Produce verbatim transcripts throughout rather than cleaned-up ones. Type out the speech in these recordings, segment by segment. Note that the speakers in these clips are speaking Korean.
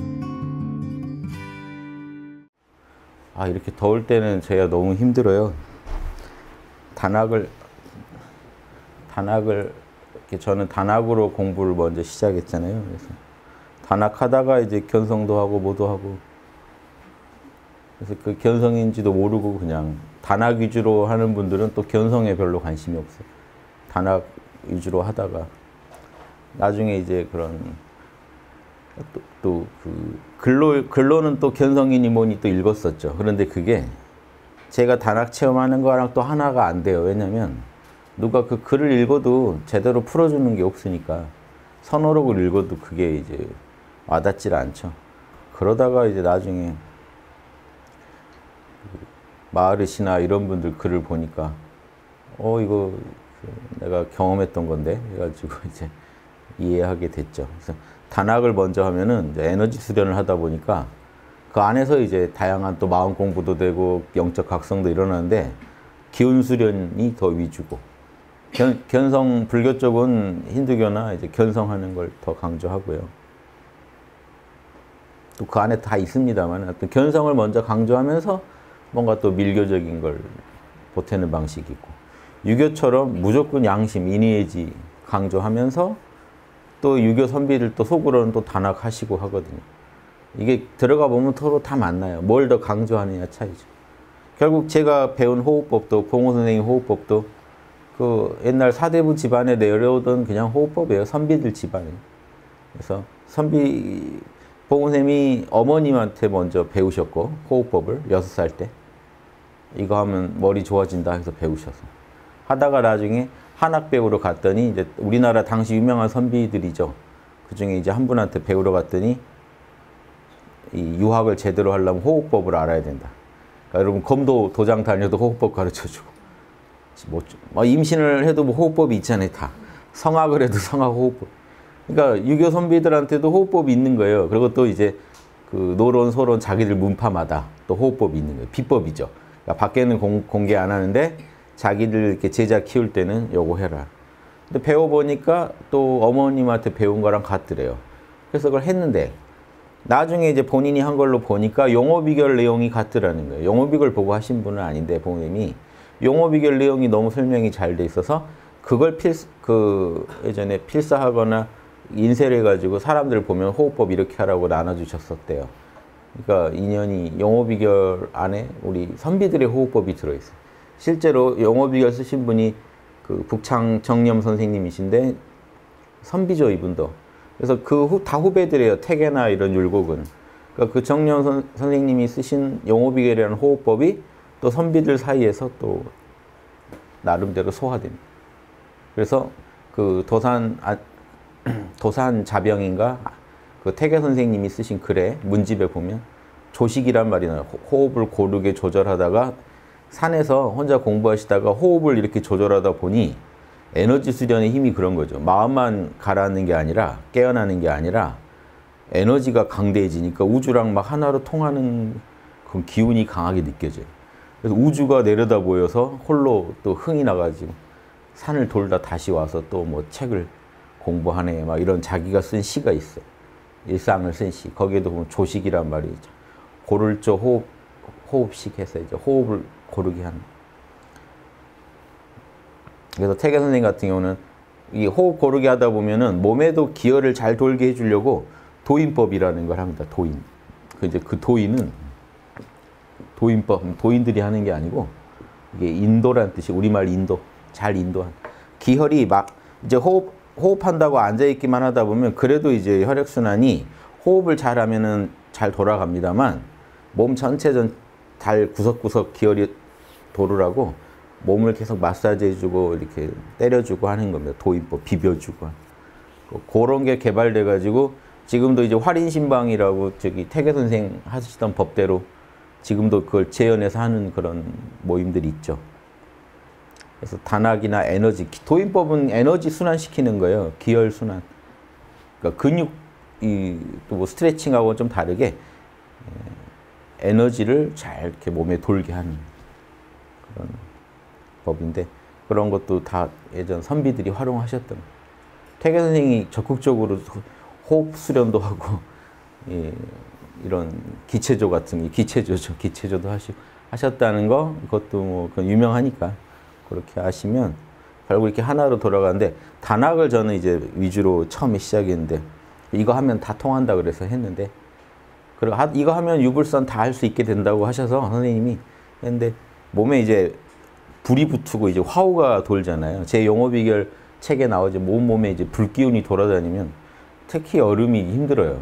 아, 이렇게 더울 때는 제가 너무 힘들어요. 단학을, 단학을, 이렇게 저는 단학으로 공부를 먼저 시작했잖아요. 그래서 단학하다가 이제 견성도 하고 뭐도 하고. 그래서 그 견성인지도 모르고 그냥 단학 위주로 하는 분들은 또 견성에 별로 관심이 없어요. 단학 위주로 하다가 나중에 이제 그런 또, 또 그 글로, 글로는 또 견성이니 뭐니 또 읽었었죠. 그런데 그게 제가 단학 체험하는 거랑 또 하나가 안 돼요. 왜냐면 누가 그 글을 읽어도 제대로 풀어주는 게 없으니까 선어록을 읽어도 그게 이제 와닿질 않죠. 그러다가 이제 나중에 마하르시나 이런 분들 글을 보니까 어 이거 내가 경험했던 건데 해가지고 이제 이해하게 됐죠. 그래서 단학을 먼저 하면은 이제 에너지 수련을 하다 보니까 그 안에서 이제 다양한 또 마음 공부도 되고 영적 각성도 일어나는데 기운 수련이 더 위주고 견, 견성 불교 쪽은 힌두교나 이제 견성하는 걸 더 강조하고요. 또 그 안에 다 있습니다만 또 견성을 먼저 강조하면서 뭔가 또 밀교적인 걸 보태는 방식이 있고 유교처럼 무조건 양심, 이니에지 강조하면서 또 유교 선비들 또 속으로는 또 단학하시고 하거든요. 이게 들어가 보면 서로 다 맞나요. 뭘 더 강조하느냐 차이죠. 결국 제가 배운 호흡법도 공호 선생님 호흡법도 그 옛날 사대부 집안에 내려오던 그냥 호흡법이에요. 선비들 집안에. 그래서 선비 공호 선생님이 어머님한테 먼저 배우셨고 호흡법을 여섯 살 때 이거 하면 머리 좋아진다 해서 배우셔서 하다가 나중에 한학배우러 갔더니 이제 우리나라 당시 유명한 선비들이죠. 그 중에 이제 한 분한테 배우러 갔더니 이 유학을 제대로 하려면 호흡법을 알아야 된다. 그러니까 여러분 검도 도장 다녀도 호흡법 가르쳐주고 뭐 임신을 해도 뭐 호흡법이 있잖아요. 다 성악을 해도 성악 호흡법. 그러니까 유교 선비들한테도 호흡법이 있는 거예요. 그리고 또 이제 그 노론 소론 자기들 문파마다 또 호흡법이 있는 거예요. 비법이죠. 그러니까 밖에는 공, 공개 안 하는데 자기들 이렇게 제자 키울 때는 요거 해라. 근데 배워보니까 또 어머님한테 배운 거랑 같더래요. 그래서 그걸 했는데 나중에 이제 본인이 한 걸로 보니까 용어비결 내용이 같더라는 거예요. 용어비결 보고 하신 분은 아닌데 부모님이 용어비결 내용이 너무 설명이 잘 돼 있어서 그걸 필, 그 예전에 필사하거나 인쇄를 해가지고 사람들 보면 호흡법 이렇게 하라고 나눠주셨었대요. 그러니까 인연이 용어비결 안에 우리 선비들의 호흡법이 들어있어요. 실제로 용어비결 쓰신 분이 그 북창 정념 선생님이신데 선비죠, 이분도. 그래서 그 다 후배들이에요. 태계나 이런 율곡은. 그러니까 그 정념 선, 선생님이 쓰신 용어비결이라는 호흡법이 또 선비들 사이에서 또 나름대로 소화됩니다. 그래서 그 도산 아, 도산 자병인가 그 태계 선생님이 쓰신 글에 문집에 보면 조식이란 말이 나요. 호흡을 고르게 조절하다가 산에서 혼자 공부하시다가 호흡을 이렇게 조절하다 보니 에너지 수련의 힘이 그런 거죠. 마음만 가라앉는 게 아니라 깨어나는 게 아니라 에너지가 강대해지니까 우주랑 막 하나로 통하는 그 기운이 강하게 느껴져요. 그래서 우주가 내려다 보여서 홀로 또 흥이 나가지고 산을 돌다 다시 와서 또 뭐 책을 공부하네 막 이런 자기가 쓴 시가 있어요. 일상을 쓴 시. 거기에도 보면 조식이란 말이 있죠. 고를조 호흡, 호흡식 해서 이제 호흡을 고르게 하는. 그래서 태계 선생님 같은 경우는 이 호흡 고르게 하다 보면은 몸에도 기혈을 잘 돌게 해주려고 도인법이라는 걸 합니다. 도인. 그 이제 그 도인은 도인법, 도인들이 하는 게 아니고 이게 인도란 뜻이 우리말 인도, 잘 인도한. 기혈이 막 이제 호흡 호흡한다고 앉아 있기만 하다 보면 그래도 이제 혈액 순환이 호흡을 잘 하면은 잘 돌아갑니다만 몸 전체 전 달 구석구석 기혈이 도르라고 몸을 계속 마사지 해주고 이렇게 때려주고 하는 겁니다. 도인법, 비벼주고. 그런 게 개발돼 가지고 지금도 이제 활인신방이라고 저기 태계 선생 하시던 법대로 지금도 그걸 재현해서 하는 그런 모임들이 있죠. 그래서 단학이나 에너지, 도인법은 에너지 순환시키는 거예요. 기혈 순환. 그러니까 근육, 이, 또 뭐 스트레칭하고 좀 다르게 에너지를 잘 이렇게 몸에 돌게 하는 그런 법인데 그런 것도 다 예전 선비들이 활용하셨던. 태계 선생이 적극적으로 호흡 수련도 하고 예, 이런 기체조 같은 게 기체조죠. 기체조도 하시고 하셨다는 거 그것도 뭐 유명하니까 그렇게 하시면 결국 이렇게 하나로 돌아가는데 단학을 저는 이제 위주로 처음에 시작했는데 이거 하면 다 통한다 그래서 했는데 그리고 이거 하면 유불선 다 할 수 있게 된다고 하셔서 선생님이 했는데 몸에 이제 불이 붙고 이제 화우가 돌잖아요. 제 용어 비결 책에 나오죠. 몸 몸에 이제 불기운이 돌아다니면 특히 여름이 힘들어요.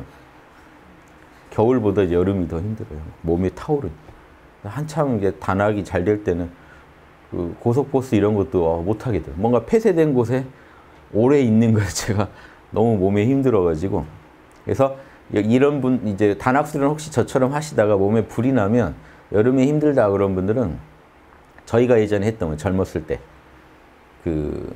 겨울보다 여름이 더 힘들어요. 몸에 타오르. 한참 이제 단학이 잘 될 때는 그 고속버스 이런 것도 못 하게 돼요. 뭔가 폐쇄된 곳에 오래 있는 거 제가 너무 몸에 힘들어가지고 그래서 이런 분 이제 단학술은 혹시 저처럼 하시다가 몸에 불이 나면 여름에 힘들다 그런 분들은 저희가 예전에 했던 거 젊었을 때 그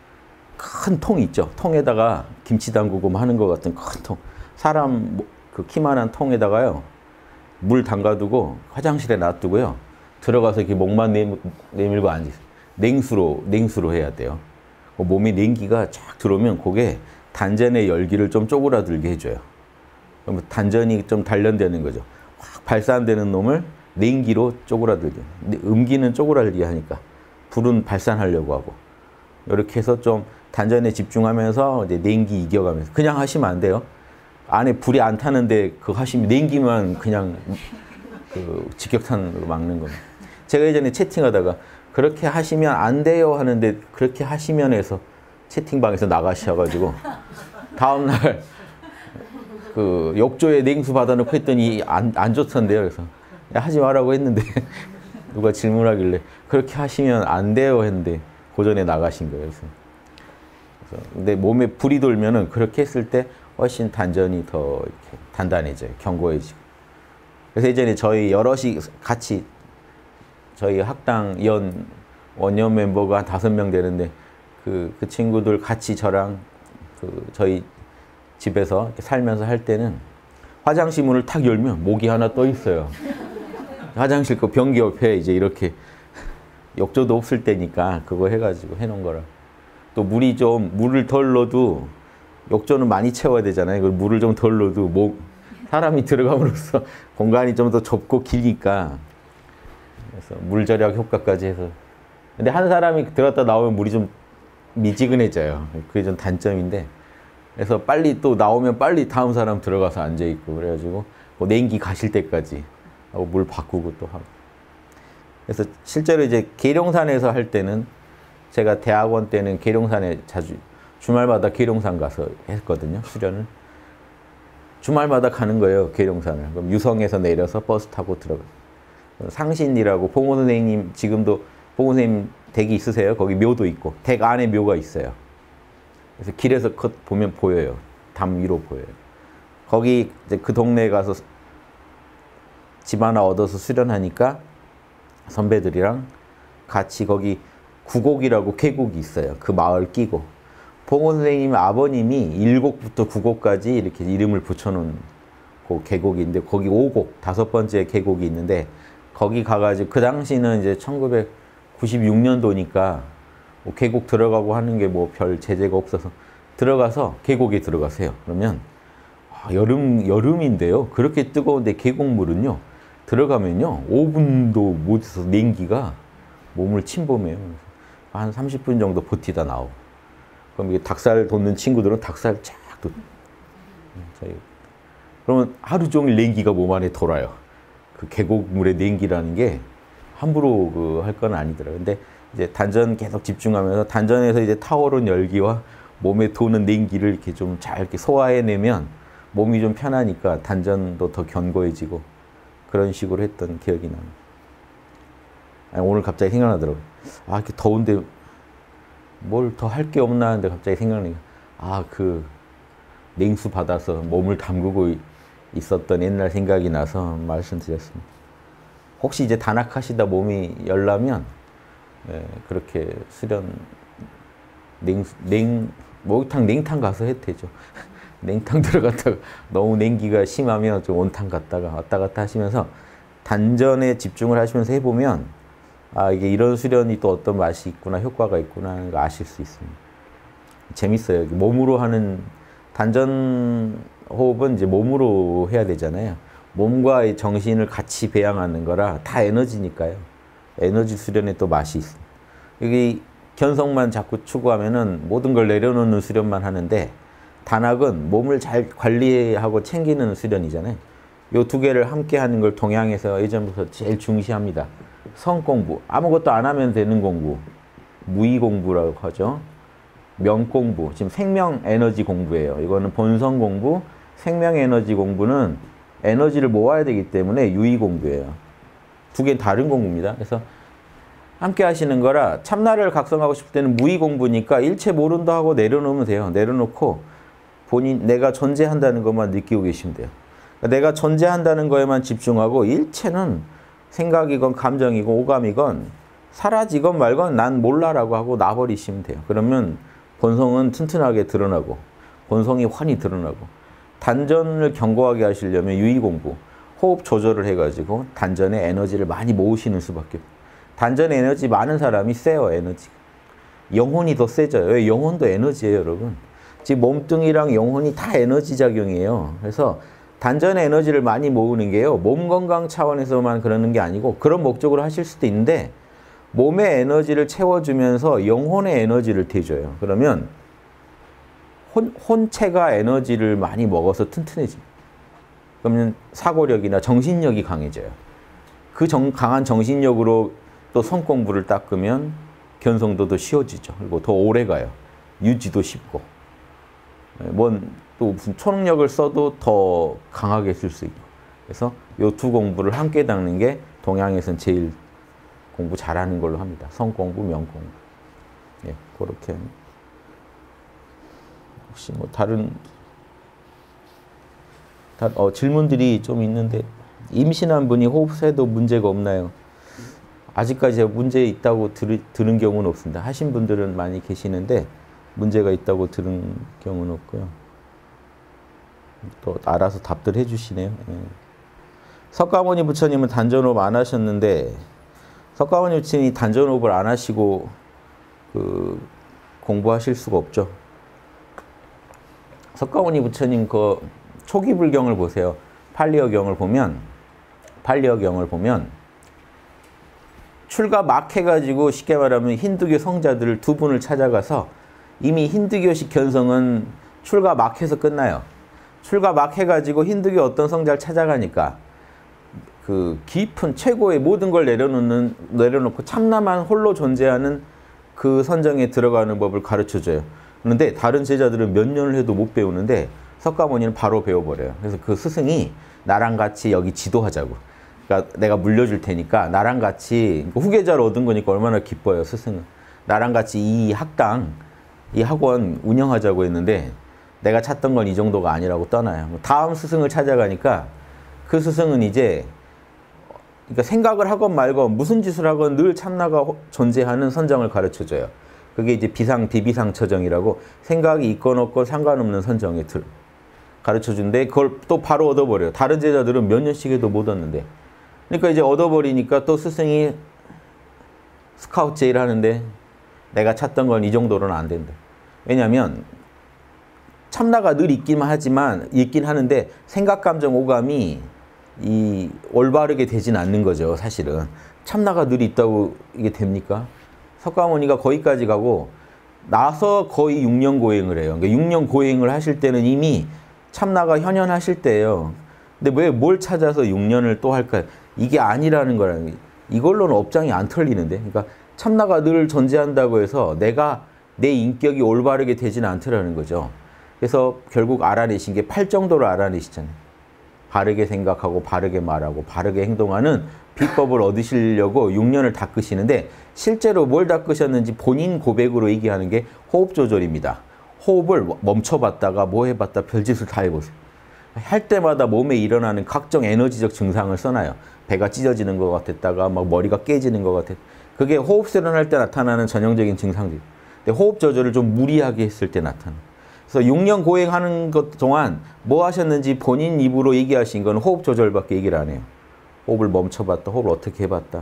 큰 통 있죠. 통에다가 김치 담그고 뭐 하는 것 같은 큰 통. 사람 그 키만한 통에다가요. 물 담가두고 화장실에 놔두고요. 들어가서 이렇게 목만 내밀고 앉으세요. 냉수로 냉수로 해야 돼요. 몸에 냉기가 쫙 들어오면 그게 단전의 열기를 좀 쪼그라들게 해줘요. 그럼 단전이 좀 단련되는 거죠. 확 발산되는 놈을 냉기로 쪼그라들게. 음기는 쪼그라들게 하니까 불은 발산하려고 하고 이렇게 해서 좀 단전에 집중하면서 이제 냉기 이겨가면서 그냥 하시면 안 돼요. 안에 불이 안 타는데 그거 하시면 냉기만 그냥 그 직격탄으로 막는 겁니다. 제가 예전에 채팅하다가 그렇게 하시면 안 돼요 하는데 그렇게 하시면 해서 채팅방에서 나가셔가지고 다음날 그 욕조에 냉수 받아놓고 했더니 안, 안 좋던데요. 그래서 야, 하지 말라고 했는데 누가 질문하길래 그렇게 하시면 안 돼요 했는데 고전에 나가신 거예요. 그래서, 그래서 근데 몸에 불이 돌면은 그렇게 했을 때 훨씬 단전이 더 이렇게 단단해져요. 견고해지고. 그래서 예전에 저희 여럿이 같이 저희 학당 연 원년 멤버가 한 다섯 명 되는데 그, 그 친구들 같이 저랑 그 저희 집에서 살면서 할 때는 화장실 문을 탁 열면 모기 하나 떠 있어요. 화장실 그 변기 옆에 이제 이렇게 욕조도 없을 때니까 그거 해가지고 해놓은 거라. 또 물이 좀 물을 덜 넣어도 욕조는 많이 채워야 되잖아요. 그 물을 좀 덜 넣어도 뭐 사람이 들어감으로써 공간이 좀 더 좁고 기니까 그래서 물 절약 효과까지 해서. 근데 한 사람이 들어갔다 나오면 물이 좀 미지근해져요. 그게 좀 단점인데. 그래서 빨리 또 나오면 빨리 다음 사람 들어가서 앉아 있고 그래가지고 뭐 냉기 가실 때까지 하고 물 바꾸고 또 하고. 그래서 실제로 이제 계룡산에서 할 때는 제가 대학원 때는 계룡산에 자주 주말마다 계룡산 가서 했거든요. 수련을. 주말마다 가는 거예요. 계룡산을. 그럼 유성에서 내려서 버스 타고 들어가요. 상신이라고 봉호 선생님 지금도 봉호 선생님 댁이 있으세요? 거기 묘도 있고 댁 안에 묘가 있어요. 그래서 길에서 보면 보여요. 담 위로 보여요. 거기 이제 그 동네에 가서 집 하나 얻어서 수련하니까 선배들이랑 같이 거기 구곡이라고 계곡이 있어요. 그 마을 끼고. 봉호 선생님 아버님이 일곡부터 구곡까지 이렇게 이름을 붙여놓은 그 계곡인데 거기 오곡, 다섯 번째 계곡이 있는데 거기 가가지고 그 당시는 이제 천구백구십육 년도니까 뭐 계곡 들어가고 하는 게 뭐 별 제재가 없어서 들어가서 계곡에 들어가세요. 그러면 아, 여름, 여름인데요. 그렇게 뜨거운데 계곡물은요. 들어가면요. 오 분도 못해서 냉기가 몸을 침범해요. 한 삼십 분 정도 버티다 나오고. 그럼 이게 닭살 돋는 친구들은 닭살 쫙 돋. 그러면 하루 종일 냉기가 몸 안에 돌아요. 그 계곡물의 냉기라는 게 함부로 그 할 건 아니더라고요. 근데 이제 단전 계속 집중하면서 단전에서 이제 타오른 열기와 몸에 도는 냉기를 이렇게 좀 잘 이렇게 소화해내면 몸이 좀 편하니까 단전도 더 견고해지고 그런 식으로 했던 기억이 납니다. 아니, 오늘 갑자기 생각나더라고요. 아, 이렇게 더운데 뭘 더 할 게 없나 하는데 갑자기 생각나니까 아, 그 냉수 받아서 몸을 담그고 있었던 옛날 생각이 나서 말씀드렸습니다. 혹시 이제 단학하시다 몸이 열나면 예, 그렇게 수련 냉, 냉 목욕탕 냉탕 가서 해도 되죠. 냉탕 들어갔다가 너무 냉기가 심하면 좀 온탕 갔다가 왔다 갔다 하시면서 단전에 집중을 하시면서 해보면 아, 이게 이런 수련이 또 어떤 맛이 있구나, 효과가 있구나 하는 거 아실 수 있습니다. 재밌어요. 몸으로 하는 단전 호흡은 이제 몸으로 해야 되잖아요. 몸과 정신을 같이 배양하는 거라 다 에너지니까요. 에너지 수련에 또 맛이 있어요. 여기 견성만 자꾸 추구하면은 모든 걸 내려놓는 수련만 하는데 단학은 몸을 잘 관리하고 챙기는 수련이잖아요. 요 두 개를 함께 하는 걸 동양에서 예전부터 제일 중시합니다. 성 공부, 아무것도 안 하면 되는 공부, 무의 공부라고 하죠. 명 공부, 지금 생명 에너지 공부예요. 이거는 본성 공부, 생명 에너지 공부는 에너지를 모아야 되기 때문에 유의 공부예요. 두 개는 다른 공부입니다. 그래서 함께 하시는 거라 참나를 각성하고 싶을 때는 무의 공부니까 일체 모른다 하고 내려놓으면 돼요. 내려놓고 본인 내가 존재한다는 것만 느끼고 계시면 돼요. 그러니까 내가 존재한다는 거에만 집중하고 일체는 생각이건 감정이건 오감이건 사라지건 말건 난 몰라라고 하고 놔버리시면 돼요. 그러면 본성은 튼튼하게 드러나고 본성이 환히 드러나고 단전을 견고하게 하시려면 유의 공부, 호흡 조절을 해가지고 단전에 에너지를 많이 모으시는 수밖에 없어요. 단전에 에너지 많은 사람이 세요, 에너지. 영혼이 더 세져요. 왜? 영혼도 에너지예요, 여러분. 지금 몸뚱이랑 영혼이 다 에너지 작용이에요. 그래서 단전에 에너지를 많이 모으는 게요. 몸 건강 차원에서만 그러는 게 아니고 그런 목적으로 하실 수도 있는데 몸의 에너지를 채워주면서 영혼의 에너지를 대줘요. 그러면 혼, 혼체가 에너지를 많이 먹어서 튼튼해집니다. 그러면 사고력이나 정신력이 강해져요. 그 정, 강한 정신력으로 또 성공부를 닦으면 견성도 더 쉬워지죠. 그리고 더 오래 가요. 유지도 쉽고. 뭔 또 무슨 초능력을 써도 더 강하게 쓸 수 있고. 그래서 이 두 공부를 함께 닦는 게 동양에서는 제일 공부 잘하는 걸로 합니다. 성공부, 명공부. 예, 그렇게. 혹시 뭐 다른 다, 어, 질문들이 좀 있는데 임신한 분이 호흡세도 문제가 없나요? 아직까지 문제 있다고 들, 들은 경우는 없습니다. 하신 분들은 많이 계시는데 문제가 있다고 들은 경우는 없고요. 또 알아서 답들 해주시네요. 예. 석가모니 부처님은 단전호흡 안 하셨는데 석가모니 부처님이 단전호흡을 안 하시고 그 공부하실 수가 없죠. 석가모니 부처님 그 초기 불경을 보세요. 팔리어경을 보면 팔리어경을 보면 출가 막 해가지고 쉽게 말하면 힌두교 성자들 두 분을 찾아가서 이미 힌두교식 견성은 출가 막 해서 끝나요. 출가 막 해가지고 힌두교 어떤 성자를 찾아가니까 그 깊은 최고의 모든 걸 내려놓는, 내려놓고 참나만 홀로 존재하는 그 선정에 들어가는 법을 가르쳐줘요. 그런데 다른 제자들은 몇 년을 해도 못 배우는데 석가모니는 바로 배워버려요. 그래서 그 스승이 나랑 같이 여기 지도하자고. 그러니까 내가 물려줄 테니까 나랑 같이 후계자를 얻은 거니까 얼마나 기뻐요, 스승은. 나랑 같이 이 학당, 이 학원 운영하자고 했는데 내가 찾던 건 이 정도가 아니라고 떠나요. 다음 스승을 찾아가니까 그 스승은 이제 그러니까 생각을 하건 말건 무슨 짓을 하건 늘 참나가 존재하는 선정을 가르쳐줘요. 그게 이제 비상, 비비상 처정이라고 생각이 있건 없건 상관없는 선정에 들 가르쳐준데 그걸 또 바로 얻어버려요. 다른 제자들은 몇 년씩 해도 못 얻는데. 그러니까 이제 얻어버리니까 또 스승이 스카우트 제의를 하는데 내가 찾던 건 이 정도로는 안 된다. 왜냐하면 참나가 늘 있기만 하지만 있긴 하는데 생각, 감정, 오감이 이 올바르게 되진 않는 거죠. 사실은 참나가 늘 있다고 이게 됩니까? 석가모니가 거기까지 가고 나서 거의 육 년 고행을 해요. 그러니까 육 년 고행을 하실 때는 이미 참나가 현현하실 때예요. 근데 왜 뭘 찾아서 육 년을 또 할까요? 이게 아니라는 거라는 게 이걸로는 업장이 안 털리는데. 그러니까 참나가 늘 존재한다고 해서 내가 내 인격이 올바르게 되지는 않더라는 거죠. 그래서 결국 알아내신 게 팔 정도를 알아내시잖아요. 바르게 생각하고 바르게 말하고 바르게 행동하는 비법을 얻으시려고 육 년을 닦으시는데 실제로 뭘 닦으셨는지 본인 고백으로 얘기하는 게 호흡 조절입니다. 호흡을 멈춰봤다가 뭐 해봤다 별짓을 다 해보세요. 할 때마다 몸에 일어나는 각종 에너지적 증상을 써놔요. 배가 찢어지는 것 같았다가 막 머리가 깨지는 것 같았. 그게 호흡 세련할 때 나타나는 전형적인 증상들. 근데 호흡 조절을 좀 무리하게 했을 때 나타나. 그래서 육 년 고행하는 것 동안 뭐 하셨는지 본인 입으로 얘기하신 건 호흡 조절밖에 얘기를 안 해요. 호흡을 멈춰봤다, 호흡을 어떻게 해봤다.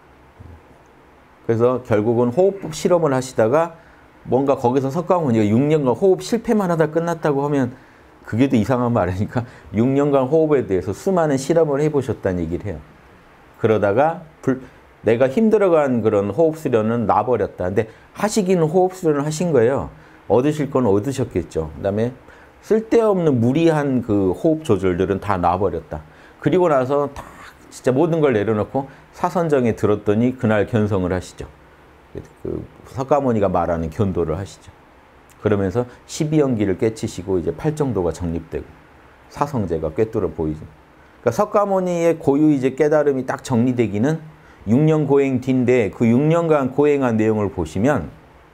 그래서 결국은 호흡 실험을 하시다가 뭔가 거기서 석가모니가 육 년간 호흡 실패만 하다 끝났다고 하면 그게 더 이상한 말이니까 육 년간 호흡에 대해서 수많은 실험을 해보셨다는 얘기를 해요. 그러다가 불, 내가 힘들어간 그런 호흡 수련은 놔버렸다. 근데 하시기는 호흡 수련을 하신 거예요. 얻으실 건 얻으셨겠죠. 그 다음에 쓸데없는 무리한 그 호흡 조절들은 다 놔버렸다. 그리고 나서 다 진짜 모든 걸 내려놓고 사선정에 들었더니 그날 견성을 하시죠. 그 석가모니가 말하는 견도를 하시죠. 그러면서 십이연기를 깨치시고 이제 팔정도가 정립되고 사성제가 꿰뚫어 보이죠. 그러니까 석가모니의 고유 이제 깨달음이 딱 정리되기는 육 년 고행 뒤인데 그 육 년간 고행한 내용을 보시면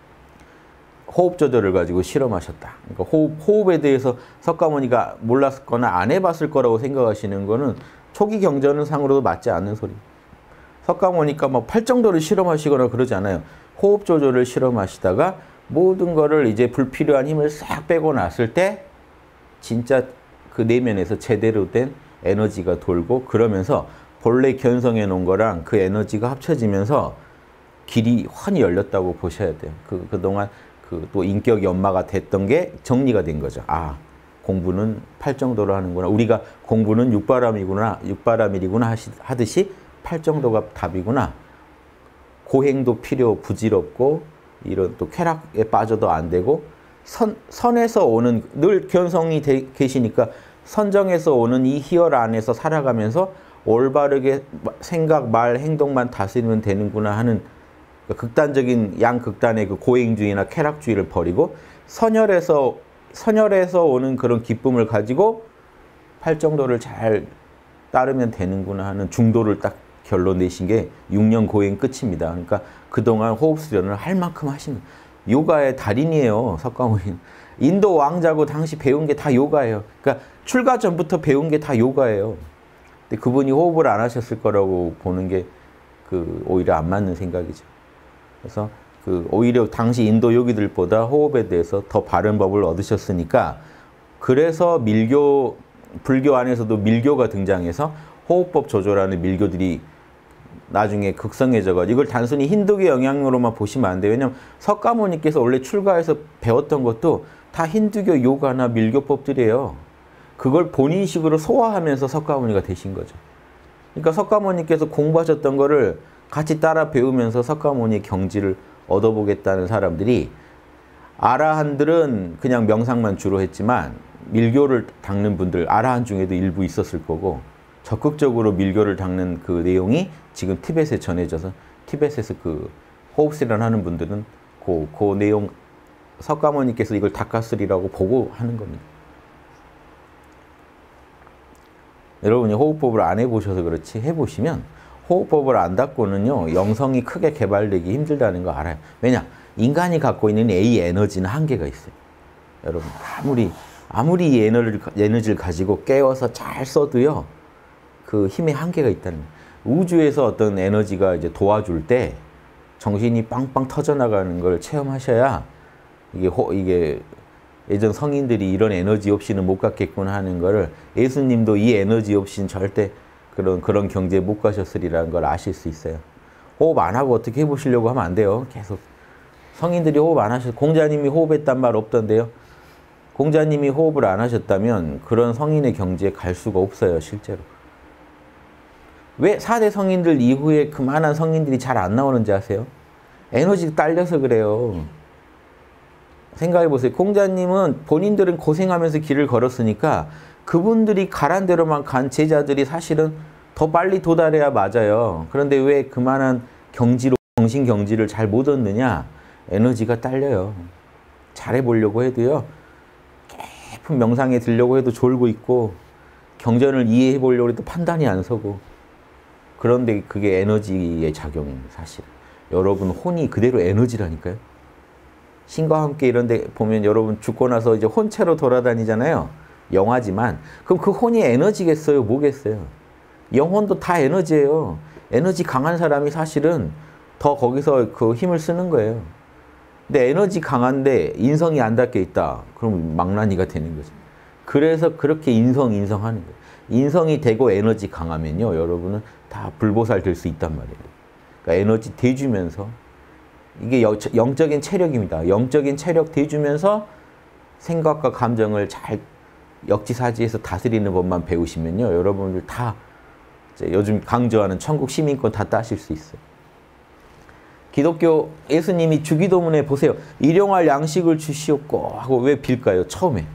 호흡 조절을 가지고 실험하셨다. 그러니까 호흡, 호흡에 대해서 석가모니가 몰랐거나 안 해봤을 거라고 생각하시는 거는 초기 경전 상으로도 맞지 않는 소리. 석가모니가 뭐 팔정도를 실험하시거나 그러지 않아요. 호흡 조절을 실험하시다가 모든 거를 이제 불필요한 힘을 싹 빼고 났을 때 진짜 그 내면에서 제대로 된 에너지가 돌고 그러면서 본래 견성해 놓은 거랑 그 에너지가 합쳐지면서 길이 환히 열렸다고 보셔야 돼요. 그, 그동안 그 또 인격 연마가 됐던 게 정리가 된 거죠. 아, 공부는 팔정도로 하는구나. 우리가 공부는 육바람이구나, 육바람일이구나 하시, 하듯이 팔정도가 답이구나. 고행도 필요 부질없고 이런 또 쾌락에 빠져도 안 되고 선, 선에서 오는 늘 견성이 되, 계시니까 선정에서 오는 이 희열 안에서 살아가면서 올바르게 생각, 말, 행동만 다스리면 되는구나 하는 극단적인 양극단의 그 고행주의나 쾌락주의를 버리고 선열에서 선열에서 오는 그런 기쁨을 가지고 팔정도를 잘 따르면 되는구나 하는 중도를 딱 결론 내신 게 육 년 고행 끝입니다. 그러니까 그동안 호흡 수련을 할 만큼 하신 요가의 달인이에요. 석가모니. 인도 왕자고 당시 배운 게 다 요가예요. 그러니까 출가 전부터 배운 게 다 요가예요. 근데 그분이 호흡을 안 하셨을 거라고 보는 게 그 오히려 안 맞는 생각이죠. 그래서 그 오히려 당시 인도 요기들보다 호흡에 대해서 더 바른 법을 얻으셨으니까 그래서 밀교 불교 안에서도 밀교가 등장해서 호흡법 조절하는 밀교들이 나중에 극성해져가지고 이걸 단순히 힌두교 영향으로만 보시면 안 돼요. 왜냐하면 석가모니께서 원래 출가해서 배웠던 것도 다 힌두교 요가나 밀교법들이에요. 그걸 본인식으로 소화하면서 석가모니가 되신 거죠. 그러니까 석가모니께서 공부하셨던 거를 같이 따라 배우면서 석가모니의 경지를 얻어보겠다는 사람들이 아라한들은 그냥 명상만 주로 했지만 밀교를 닦는 분들 아라한 중에도 일부 있었을 거고 적극적으로 밀교를 닦는 그 내용이 지금 티벳에 전해져서 티벳에서 그 호흡 수련하는 분들은 그, 그 내용 석가모니께서 이걸 닦았으리라고 보고 하는 겁니다. 여러분이 호흡법을 안 해보셔서 그렇지 해보시면 호흡법을 안 닦고는요 영성이 크게 개발되기 힘들다는 거 알아요. 왜냐? 인간이 갖고 있는 A 에너지는 한계가 있어요. 여러분 아무리 아무리 이 에너지를, 에너지를 가지고 깨워서 잘 써도요 그 힘의 한계가 있다는 거예요. 우주에서 어떤 에너지가 이제 도와줄 때 정신이 빵빵 터져나가는 걸 체험하셔야 이게 호, 이게 예전 성인들이 이런 에너지 없이는 못 갔겠구나 하는 거를 예수님도 이 에너지 없이는 절대 그런 그런 경지에 못 가셨으리라는 걸 아실 수 있어요. 호흡 안 하고 어떻게 해보시려고 하면 안 돼요. 계속 성인들이 호흡 안 하셔. 공자님이 호흡했단 말 없던데요. 공자님이 호흡을 안 하셨다면 그런 성인의 경지에 갈 수가 없어요. 실제로. 왜 사 대 성인들 이후에 그만한 성인들이 잘 안 나오는지 아세요? 에너지가 딸려서 그래요. 생각해보세요. 공자님은 본인들은 고생하면서 길을 걸었으니까 그분들이 가란 대로만 간 제자들이 사실은 더 빨리 도달해야 맞아요. 그런데 왜 그만한 경지로 정신 경지를 잘 못 얻느냐? 에너지가 딸려요. 잘해보려고 해도요. 깊은 명상에 들려고 해도 졸고 있고 경전을 이해해보려고 해도 판단이 안 서고 그런데 그게 에너지의 작용입니다. 사실. 여러분 혼이 그대로 에너지라니까요. 신과 함께 이런 데 보면 여러분 죽고 나서 이제 혼체로 돌아다니잖아요. 영화지만 그럼 그 혼이 에너지겠어요? 뭐겠어요? 영혼도 다 에너지예요. 에너지 강한 사람이 사실은 더 거기서 그 힘을 쓰는 거예요. 근데 에너지 강한데 인성이 안 닿게 있다. 그럼 망나니가 되는 거죠. 그래서 그렇게 인성 인성 하는 거예요. 인성이 되고 에너지 강하면요. 여러분은 다 불보살 될 수 있단 말이에요. 그러니까 에너지 대주면서 이게 영적인 체력입니다. 영적인 체력 대주면서 생각과 감정을 잘 역지사지에서 다스리는 법만 배우시면요. 여러분들 다 요즘 강조하는 천국 시민권 다 따실 수 있어요. 기독교 예수님이 주기도문에 보세요. 일용할 양식을 주시옵고 하고 왜 빌까요? 처음에.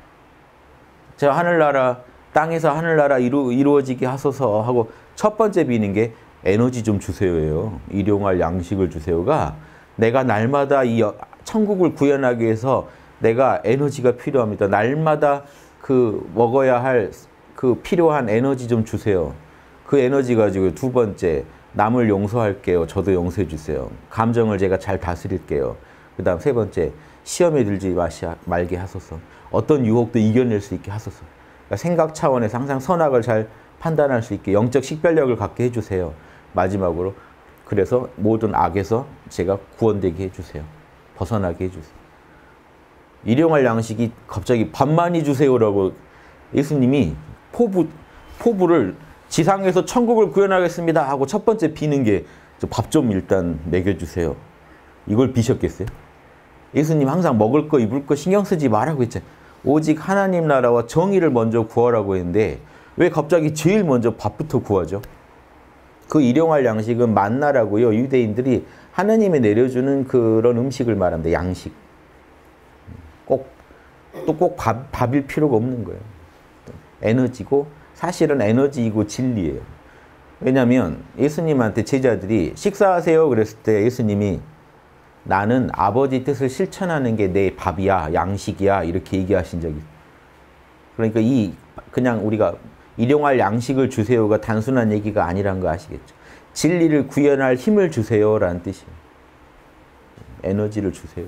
저 하늘나라 땅에서 하늘나라 이루, 이루어지게 하소서 하고 첫 번째 비는 게 에너지 좀 주세요예요. 일용할 양식을 주세요가 내가 날마다 이 천국을 구현하기 위해서 내가 에너지가 필요합니다. 날마다 그 먹어야 할 그 필요한 에너지 좀 주세요. 그 에너지 가지고 두 번째 남을 용서할게요. 저도 용서해 주세요. 감정을 제가 잘 다스릴게요. 그 다음 세 번째 시험에 들지 마시, 말게 하소서. 어떤 유혹도 이겨낼 수 있게 하소서. 그러니까 생각 차원에서 항상 선악을 잘 판단할 수 있게 영적 식별력을 갖게 해주세요. 마지막으로 그래서 모든 악에서 제가 구원되게 해주세요. 벗어나게 해주세요. 일용할 양식이 갑자기 밥 많이 주세요라고 예수님이 포부, 포부를 지상에서 천국을 구현하겠습니다 하고 첫 번째 비는 게 밥 좀 일단 먹여주세요. 이걸 비셨겠어요? 예수님 항상 먹을 거 입을 거 신경 쓰지 말라고 했잖아요. 오직 하나님 나라와 정의를 먼저 구하라고 했는데 왜 갑자기 제일 먼저 밥부터 구하죠? 그 일용할 양식은 만나라고요. 유대인들이 하나님이 내려주는 그런 음식을 말합니다. 양식. 꼭, 또 꼭 밥, 밥일 필요가 없는 거예요. 에너지고 사실은 에너지이고 진리예요. 왜냐하면 예수님한테 제자들이 식사하세요 그랬을 때 예수님이 나는 아버지 뜻을 실천하는 게 내 밥이야, 양식이야 이렇게 얘기하신 적이 있어요. 그러니까 이 그냥 우리가 일용할 양식을 주세요가 단순한 얘기가 아니란 거 아시겠죠? 진리를 구현할 힘을 주세요라는 뜻이에요. 에너지를 주세요.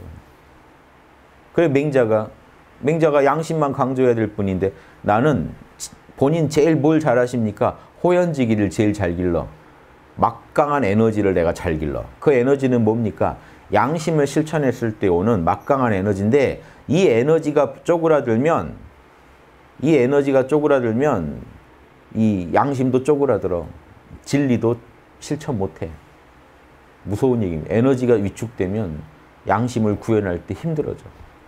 그래 맹자가 맹자가 양심만 강조해야 될 뿐인데 나는 본인 제일 뭘 잘하십니까? 호연지기를 제일 잘 길러. 막강한 에너지를 내가 잘 길러. 그 에너지는 뭡니까? 양심을 실천했을 때 오는 막강한 에너지인데 이 에너지가 쪼그라들면 이 에너지가 쪼그라들면 이 양심도 쪼그라들어. 진리도 실천 못해. 무서운 얘기입니다. 에너지가 위축되면 양심을 구현할 때 힘들어져.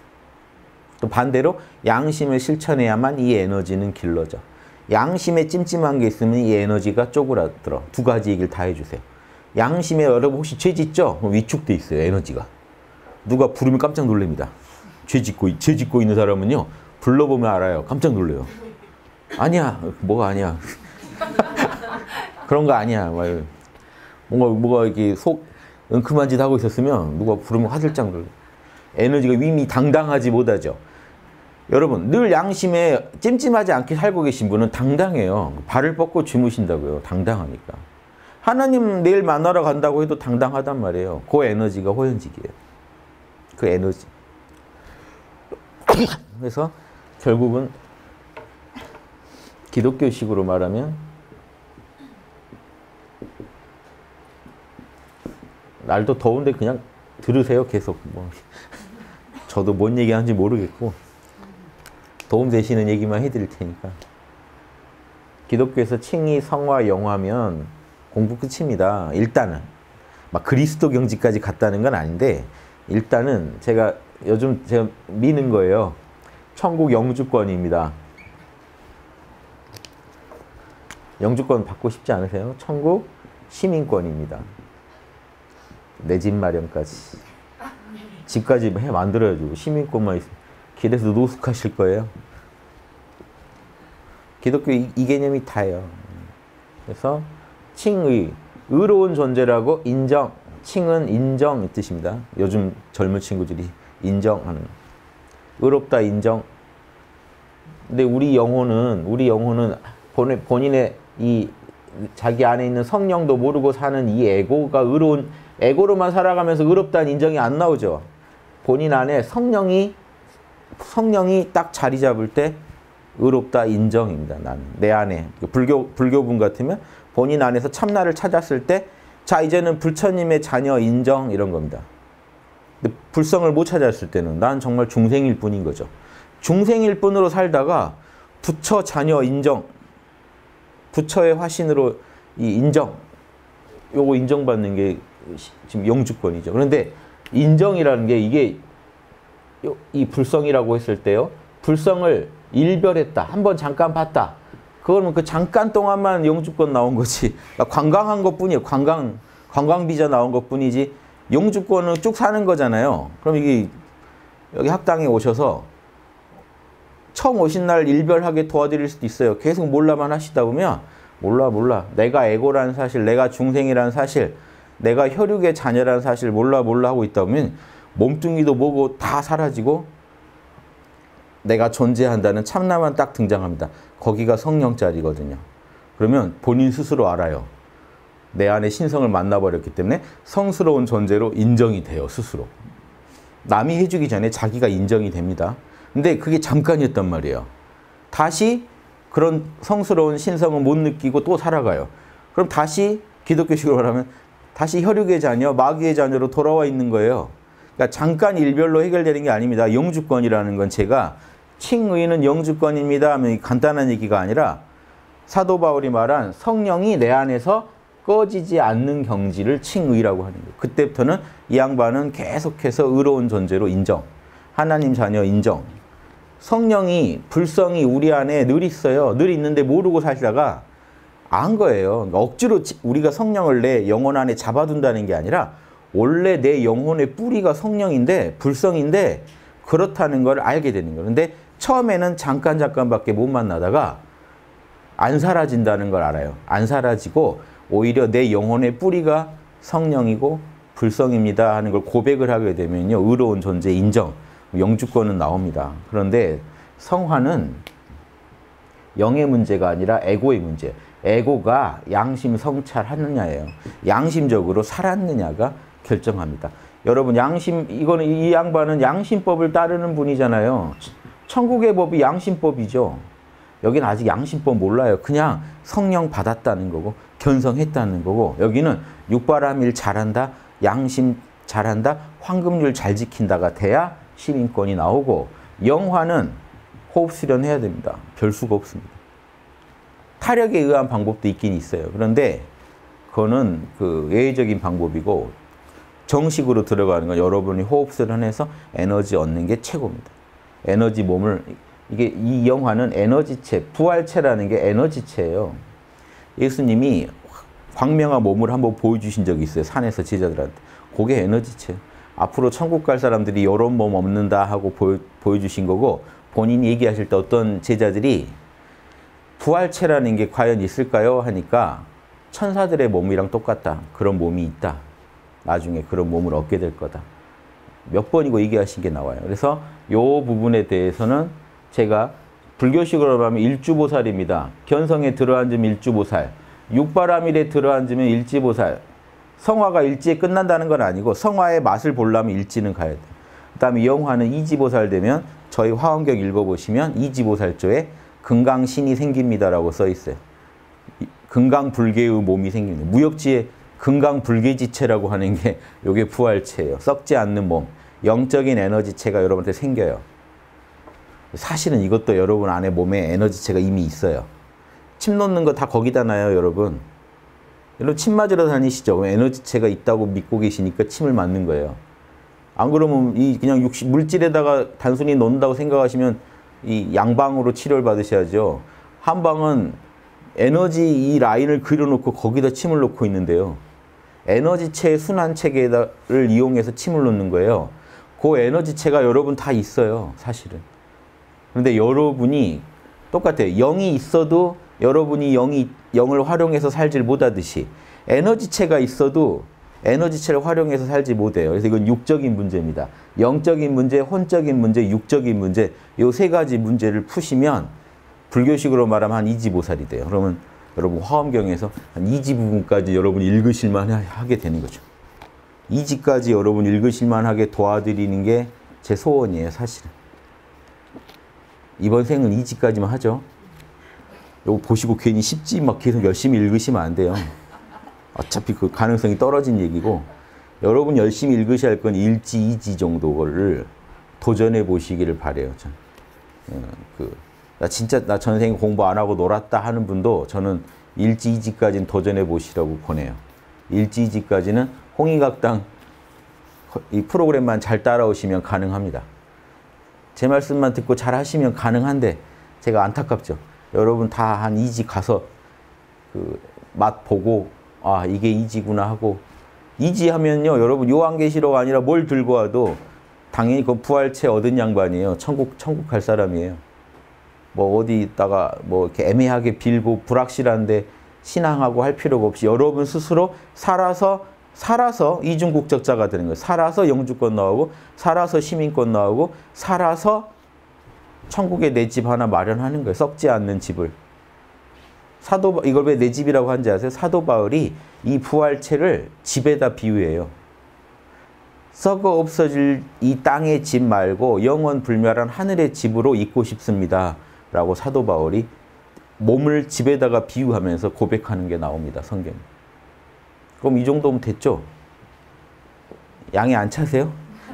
또 반대로 양심을 실천해야만 이 에너지는 길러져. 양심에 찜찜한 게 있으면 이 에너지가 쪼그라들어. 두 가지 얘기를 다 해주세요. 양심에 여러분 혹시 죄 짓죠? 위축돼 있어요. 에너지가. 누가 부르면 깜짝 놀랍니다. 죄 짓고, 죄 짓고 있는 사람은요. 불러보면 알아요. 깜짝 놀래요. 아니야. 뭐가 아니야. 그런 거 아니야. 뭔가 뭐가 이렇게 속 은큼한 짓 하고 있었으면 누가 부르면 화들짝 놀래. 에너지가 이미 당당하지 못하죠. 여러분 늘 양심에 찜찜하지 않게 살고 계신 분은 당당해요. 발을 뻗고 주무신다고요. 당당하니까. 하나님 내일 만나러 간다고 해도 당당하단 말이에요. 그 에너지가 호연직이에요. 그 에너지. 그래서 결국은 기독교식으로 말하면 날도 더운데 그냥 들으세요. 계속. 뭐. 저도 뭔 얘기하는지 모르겠고 도움 되시는 얘기만 해드릴 테니까. 기독교에서 칭의, 성화, 영화면 공부 끝입니다. 일단은. 막 그리스도 경지까지 갔다는 건 아닌데 일단은 제가 요즘 제가 미는 거예요. 천국 영주권입니다. 영주권 받고 싶지 않으세요? 천국 시민권입니다. 내 집 마련까지. 집까지 해 만들어야죠. 시민권만 있으면. 길에서 노숙하실 거예요. 기독교 이, 이 개념이 다예요. 그래서 칭의, 의로운 존재라고 인정. 칭은 인정 이 뜻입니다. 요즘 젊은 친구들이 인정하는. 의롭다 인정. 근데 우리 영혼은 우리 영혼은 본, 본인의 이 자기 안에 있는 성령도 모르고 사는 이 에고가 의로운 에고로만 살아가면서 의롭다는 인정이 안 나오죠. 본인 안에 성령이 성령이 딱 자리 잡을 때 의롭다 인정입니다. 나는 내 안에 불교 불교분 같으면 본인 안에서 참나를 찾았을 때 자 이제는 부처님의 자녀 인정 이런 겁니다. 근데 불성을 못 찾았을 때는 난 정말 중생일 뿐인 거죠. 중생일 뿐으로 살다가 부처 자녀 인정, 부처의 화신으로 이 인정, 요거 인정받는 게 지금 영주권이죠. 그런데 인정이라는 게 이게 이 불성이라고 했을 때요. 불성을 일별했다. 한번 잠깐 봤다. 그거는 그 잠깐 동안만 영주권 나온 거지. 그러니까 관광한 것뿐이에요. 관광, 관광비자 나온 것뿐이지 영주권은 쭉 사는 거잖아요. 그럼 이게 여기 학당에 오셔서 처음 오신 날 일별하게 도와드릴 수도 있어요. 계속 몰라만 하시다 보면 몰라 몰라. 내가 에고라는 사실, 내가 중생이라는 사실, 내가 혈육의 자녀라는 사실 몰라 몰라 하고 있다 보면 몸뚱이도 뭐고 다 사라지고 내가 존재한다는 참나만 딱 등장합니다. 거기가 성령 자리거든요. 그러면 본인 스스로 알아요. 내 안에 신성을 만나버렸기 때문에 성스러운 존재로 인정이 돼요. 스스로. 남이 해주기 전에 자기가 인정이 됩니다. 근데 그게 잠깐이었단 말이에요. 다시 그런 성스러운 신성을 못 느끼고 또 살아가요. 그럼 다시 기독교식으로 말하면 다시 혈육의 자녀, 마귀의 자녀로 돌아와 있는 거예요. 그러니까 잠깐 일별로 해결되는 게 아닙니다. 영주권이라는 건 제가 칭의는 영주권입니다 하면 간단한 얘기가 아니라 사도 바울이 말한 성령이 내 안에서 꺼지지 않는 경지를 칭의라고 하는 거예요. 그때부터는 이 양반은 계속해서 의로운 존재로 인정. 하나님 자녀 인정. 성령이, 불성이 우리 안에 늘 있어요. 늘 있는데 모르고 살다가 안 거예요. 그러니까 억지로 우리가 성령을 내 영혼 안에 잡아둔다는 게 아니라 원래 내 영혼의 뿌리가 성령인데 불성인데 그렇다는 걸 알게 되는 거예요. 근데 처음에는 잠깐 잠깐밖에 못 만나다가 안 사라진다는 걸 알아요. 안 사라지고 오히려 내 영혼의 뿌리가 성령이고 불성입니다 하는 걸 고백을 하게 되면요. 의로운 존재 인정, 영주권은 나옵니다. 그런데 성화는 영의 문제가 아니라 에고의 문제. 에고가 양심 성찰하느냐예요. 양심적으로 살았느냐가 결정합니다. 여러분 양심, 이거는 이 양반은 양심법을 따르는 분이잖아요. 천국의 법이 양심법이죠. 여기는 아직 양심법 몰라요. 그냥 성령 받았다는 거고 견성했다는 거고 여기는 육바라밀 잘한다, 양심 잘한다, 황금률 잘 지킨다가 돼야 시민권이 나오고 영화는 호흡 수련해야 됩니다. 별 수가 없습니다. 타력에 의한 방법도 있긴 있어요. 그런데 그거는 그 예외적인 방법이고 정식으로 들어가는 건 여러분이 호흡 수련해서 에너지 얻는 게 최고입니다. 에너지 몸을 이게 이 영화는 에너지체, 부활체라는 게 에너지체예요. 예수님이 광명한 몸을 한번 보여주신 적이 있어요. 산에서 제자들한테. 그게 에너지체. 앞으로 천국 갈 사람들이 이런 몸 없는다 하고 보여, 보여주신 거고 본인이 얘기하실 때 어떤 제자들이 부활체라는 게 과연 있을까요? 하니까 천사들의 몸이랑 똑같다. 그런 몸이 있다. 나중에 그런 몸을 얻게 될 거다. 몇 번이고 얘기하신 게 나와요. 그래서 이 부분에 대해서는 제가 불교식으로 하면 일주보살입니다. 견성에 들어앉으면 일주보살, 육바라밀에 들어앉으면 일지보살. 성화가 일지에 끝난다는 건 아니고 성화의 맛을 보려면 일지는 가야 돼요. 그 다음에 영화는 이지보살 되면 저희 화엄경 읽어보시면 이지보살조에 금강신이 생깁니다라고 써 있어요. 금강불개의 몸이 생깁니다. 무역지에 금강불개지체라고 하는 게 이게 부활체예요. 썩지 않는 몸, 영적인 에너지체가 여러분한테 생겨요. 사실은 이것도 여러분 안에 몸에 에너지체가 이미 있어요. 침 놓는 거 다 거기다 놔요, 여러분. 여러분 침 맞으러 다니시죠? 에너지체가 있다고 믿고 계시니까 침을 맞는 거예요. 안 그러면 이 그냥 육식, 물질에다가 단순히 놓는다고 생각하시면 이 양방으로 치료를 받으셔야죠. 한방은 에너지 이 라인을 그려놓고 거기다 침을 놓고 있는데요. 에너지체의 순환체계를 이용해서 침을 놓는 거예요. 그 에너지체가 여러분 다 있어요, 사실은. 그런데 여러분이 똑같아요. 영이 있어도 여러분이 영이, 영을 활용해서 살질 못하듯이 에너지체가 있어도 에너지체를 활용해서 살지 못해요. 그래서 이건 육적인 문제입니다. 영적인 문제, 혼적인 문제, 육적인 문제 이 세 가지 문제를 푸시면 불교식으로 말하면 한 이지보살이 돼요. 그러면 여러분 화엄경에서 한 이지 부분까지 여러분 읽으실만 하게 되는 거죠. 이지까지 여러분 읽으실만 하게 도와드리는 게 제 소원이에요, 사실은. 이번 생은 이지까지만 하죠. 이거 보시고 괜히 쉽지 막 계속 열심히 읽으시면 안 돼요. 어차피 그 가능성이 떨어진 얘기고 여러분 열심히 읽으셔야 할 건 일지, 이지 정도를 도전해 보시기를 바래요. 전. 그, 나 진짜 나 전생에 공부 안 하고 놀았다 하는 분도 저는 일지, 이지까지는 도전해 보시라고 보내요. 일지, 이지까지는 홍익학당 이 프로그램만 잘 따라오시면 가능합니다. 제 말씀만 듣고 잘 하시면 가능한데 제가 안타깝죠. 여러분 다 한 이지 가서 그 맛 보고 아 이게 이지구나 하고 이지 하면요 여러분 요한계시록 아니라 뭘 들고 와도 당연히 그 부활체 얻은 양반이에요. 천국 천국 갈 사람이에요. 뭐 어디다가 뭐 이렇게 애매하게 빌고 불확실한데 신앙하고 할 필요가 없이 여러분 스스로 살아서 살아서 이중국적자가 되는 거예요. 살아서 영주권 나오고 살아서 시민권 나오고 살아서 천국에 내 집 하나 마련하는 거예요. 썩지 않는 집을. 사도 이걸 왜 내 집이라고 하는지 아세요? 사도 바울이 이 부활체를 집에다 비유해요. 썩어 없어질 이 땅의 집 말고 영원 불멸한 하늘의 집으로 있고 싶습니다. 라고 사도 바울이 몸을 집에다가 비유하면서 고백하는 게 나옵니다. 성경에. 그럼 이 정도면 됐죠? 양해 안 차세요?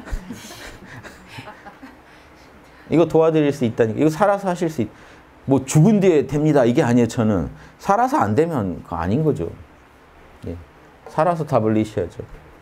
이거 도와드릴 수 있다니까. 이거 살아서 하실 수 있... 뭐 죽은 뒤에 됩니다. 이게 아니에요. 저는. 살아서 안 되면 그거 아닌 거죠. 예. 살아서 답을 내셔야죠.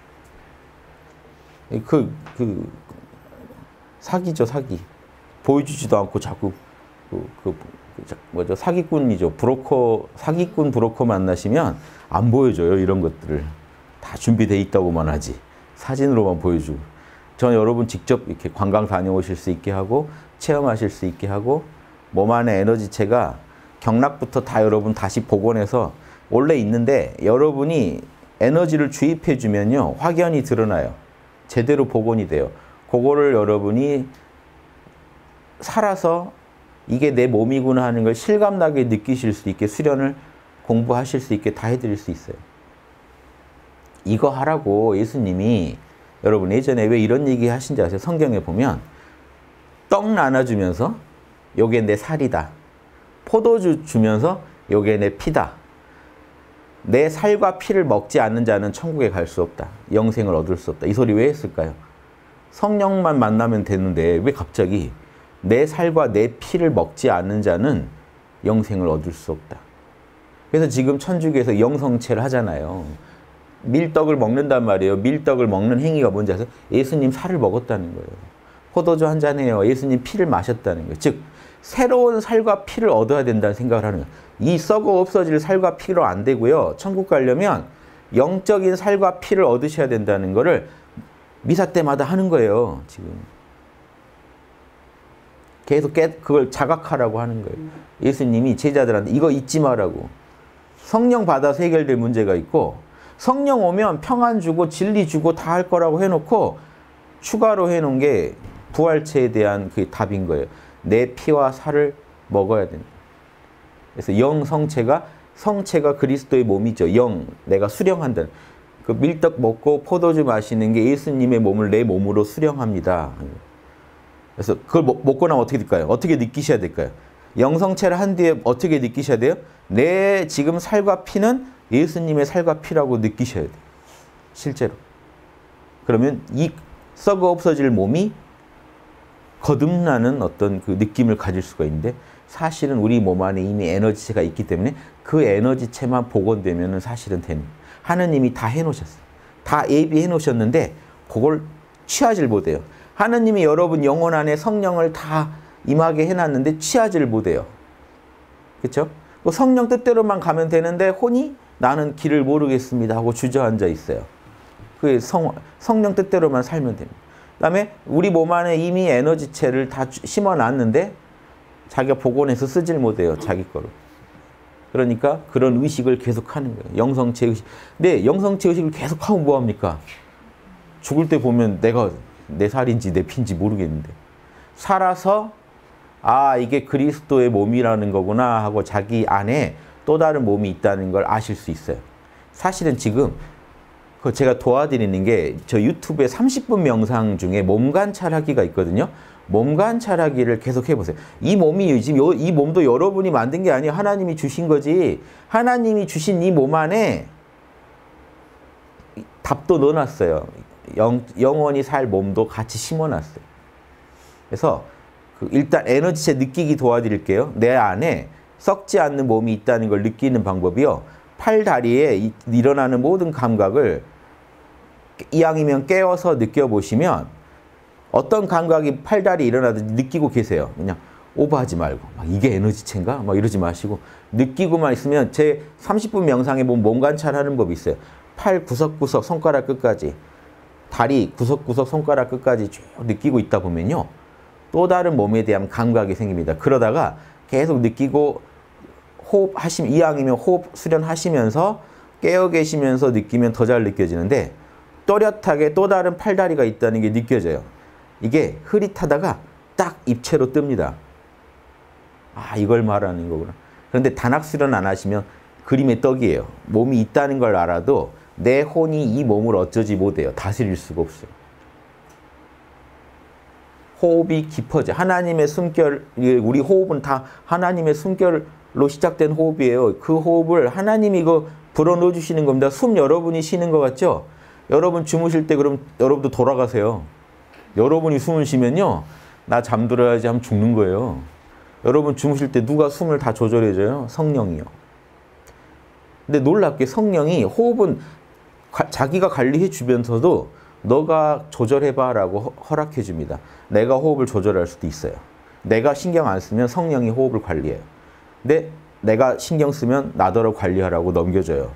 그, 그, 사기죠, 사기. 보여주지도 않고 자꾸, 그, 그, 뭐죠, 사기꾼이죠. 브로커, 사기꾼 브로커 만나시면 안 보여줘요, 이런 것들을. 다 준비되어 있다고만 하지. 사진으로만 보여주고. 전 여러분 직접 이렇게 관광 다녀오실 수 있게 하고, 체험하실 수 있게 하고, 몸 안에 에너지체가 경락부터 다 여러분 다시 복원해서 원래 있는데 여러분이 에너지를 주입해 주면요, 확연히 드러나요. 제대로 복원이 돼요. 그거를 여러분이 살아서 이게 내 몸이구나 하는 걸 실감나게 느끼실 수 있게 수련을 공부하실 수 있게 다 해드릴 수 있어요. 이거 하라고 예수님이 여러분 예전에 왜 이런 얘기 하신지 아세요? 성경에 보면 떡 나눠주면서 요게 내 살이다. 포도주 주면서 요게 내 피다. 내 살과 피를 먹지 않는 자는 천국에 갈 수 없다. 영생을 얻을 수 없다. 이 소리 왜 했을까요? 성령만 만나면 되는데 왜 갑자기 내 살과 내 피를 먹지 않는 자는 영생을 얻을 수 없다. 그래서 지금 천주교에서 영성체를 하잖아요. 밀떡을 먹는단 말이에요. 밀떡을 먹는 행위가 뭔지 아세요? 예수님 살을 먹었다는 거예요. 포도주 한 잔 해요. 예수님 피를 마셨다는 거예요. 즉 새로운 살과 피를 얻어야 된다는 생각을 하는 거예요. 이 썩어 없어질 살과 피로 안 되고요. 천국 가려면 영적인 살과 피를 얻으셔야 된다는 거를 미사 때마다 하는 거예요. 지금. 계속 깨, 그걸 자각하라고 하는 거예요. 예수님이 제자들한테 이거 잊지 마라고. 성령 받아서 해결될 문제가 있고 성령 오면 평안 주고 진리 주고 다 할 거라고 해놓고 추가로 해놓은 게 부활체에 대한 그 답인 거예요. 내 피와 살을 먹어야 된다. 그래서 영 성체가 성체가 그리스도의 몸이죠. 영 내가 수령한다. 그 밀떡 먹고 포도주 마시는 게 예수님의 몸을 내 몸으로 수령합니다. 그래서 그걸 먹고 나면 어떻게 될까요? 어떻게 느끼셔야 될까요? 영성체를 한 뒤에 어떻게 느끼셔야 돼요? 내 지금 살과 피는 예수님의 살과 피라고 느끼셔야 돼요. 실제로. 그러면 이 썩어 없어질 몸이 거듭나는 어떤 그 느낌을 가질 수가 있는데 사실은 우리 몸 안에 이미 에너지체가 있기 때문에 그 에너지체만 복원되면 사실은 되는 거예요. 하느님이 다 해놓으셨어요. 다 예비해 놓으셨는데 그걸 취하질 못해요. 하느님이 여러분 영혼 안에 성령을 다 임하게 해놨는데 취하지를 못해요. 그렇죠? 성령 뜻대로만 가면 되는데 혼이 나는 길을 모르겠습니다 하고 주저앉아 있어요. 그 성, 성령 뜻대로만 살면 됩니다. 그 다음에 우리 몸 안에 이미 에너지체를 다 심어놨는데 자기가 복원해서 쓰질 못해요. 자기 거로. 그러니까 그런 의식을 계속 하는 거예요. 영성체 의식. 근데 영성체 의식을 계속 하면 뭐합니까? 죽을 때 보면 내가 내 살인지 내 피인지 모르겠는데 살아서 아 이게 그리스도의 몸이라는 거구나 하고 자기 안에 또 다른 몸이 있다는 걸 아실 수 있어요. 사실은 지금 그 제가 도와드리는 게 저 유튜브에 삼십 분 명상 중에 몸 관찰하기가 있거든요. 몸 관찰하기를 계속 해보세요. 이 몸이 지금 요, 이 몸도 여러분이 만든 게 아니에요. 하나님이 주신 거지. 하나님이 주신 이 몸 안에 답도 넣어놨어요. 영, 영원히 살 몸도 같이 심어놨어요. 그래서 그 일단 에너지체 느끼기 도와드릴게요. 내 안에 썩지 않는 몸이 있다는 걸 느끼는 방법이요. 팔, 다리에 이, 일어나는 모든 감각을 이왕이면 깨워서 느껴보시면 어떤 감각이 팔, 다리 일어나든지 느끼고 계세요. 그냥 오버하지 말고 막 이게 에너지체인가? 막 이러지 마시고 느끼고만 있으면 제 삼십 분 명상에 보면 몸 관찰하는 법이 있어요. 팔 구석구석 손가락 끝까지 다리 구석구석 손가락 끝까지 쭉 느끼고 있다 보면요. 또 다른 몸에 대한 감각이 생깁니다. 그러다가 계속 느끼고 호흡하시면 이왕이면 호흡 수련하시면서 깨어 계시면서 느끼면 더 잘 느껴지는데 또렷하게 또 다른 팔다리가 있다는 게 느껴져요. 이게 흐릿하다가 딱 입체로 뜹니다. 아, 이걸 말하는 거구나. 그런데 단학수련 안 하시면 그림의 떡이에요. 몸이 있다는 걸 알아도 내 혼이 이 몸을 어쩌지 못해요. 다스릴 수가 없어요. 호흡이 깊어져. 하나님의 숨결, 우리 호흡은 다 하나님의 숨결로 시작된 호흡이에요. 그 호흡을 하나님이 이거 불어넣어 주시는 겁니다. 숨 여러분이 쉬는 것 같죠? 여러분 주무실 때 그럼 여러분도 돌아가세요. 여러분이 숨을 쉬면요. 나 잠들어야지 하면 죽는 거예요. 여러분 주무실 때 누가 숨을 다 조절해줘요? 성령이요. 근데 놀랍게 성령이 호흡은 가, 자기가 관리해 주면서도 너가 조절해봐라고 허락해 줍니다. 내가 호흡을 조절할 수도 있어요. 내가 신경 안 쓰면 성령이 호흡을 관리해요. 근데 내가 신경 쓰면 나더러 관리하라고 넘겨줘요.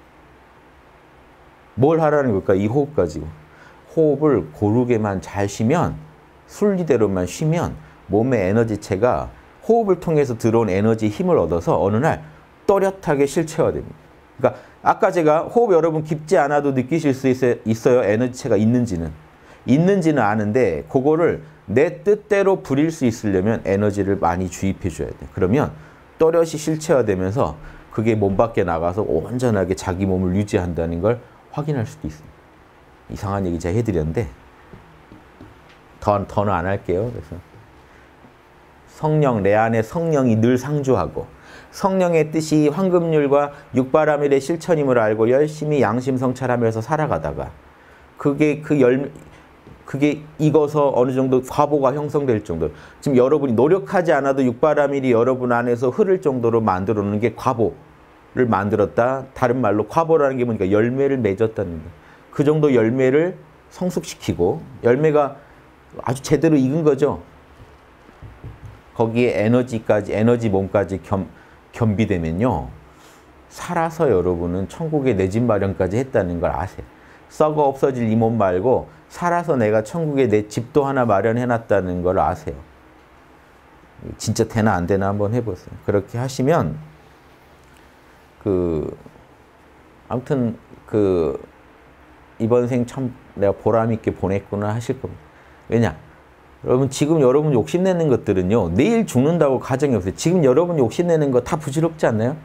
뭘 하라는 걸까? 이 호흡 가지고. 호흡을 고르게만 잘 쉬면, 순리대로만 쉬면 몸의 에너지체가 호흡을 통해서 들어온 에너지 힘을 얻어서 어느 날 또렷하게 실체화됩니다. 그러니까 아까 제가 호흡 여러분 깊지 않아도 느끼실 수 있어요, 있어요. 에너지체가 있는지는. 있는지는 아는데 그거를 내 뜻대로 부릴 수 있으려면 에너지를 많이 주입해 줘야 돼요. 그러면 또렷이 실체화되면서 그게 몸 밖에 나가서 온전하게 자기 몸을 유지한다는 걸 확인할 수도 있습니다. 이상한 얘기 제가 해드렸는데 더, 더는 안 할게요. 그래서 성령, 내 안에 성령이 늘 상주하고 성령의 뜻이 황금률과 육바라밀의 실천임을 알고 열심히 양심 성찰하면서 살아가다가 그게 그 열, 그게 익어서 어느 정도 과보가 형성될 정도. 지금 여러분이 노력하지 않아도 육바라밀이 여러분 안에서 흐를 정도로 만들어 놓는 게 과보를 만들었다. 다른 말로 과보라는 게 뭐니까 열매를 맺었다는 거예요. 그 정도 열매를 성숙시키고 열매가 아주 제대로 익은 거죠. 거기에 에너지까지, 에너지 몸까지 겸, 겸비되면요. 살아서 여러분은 천국에 내 집 마련까지 했다는 걸 아세요. 썩어 없어질 이 몸 말고 살아서 내가 천국에 내 집도 하나 마련해놨다는 걸 아세요. 진짜 되나 안 되나 한번 해보세요. 그렇게 하시면 그 아무튼 그 이번 생 참 내가 보람있게 보냈구나 하실 겁니다. 왜냐? 여러분 지금 여러분 욕심내는 것들은요. 내일 죽는다고 가정이 없어요. 지금 여러분 욕심내는 거 다 부질없지 않나요?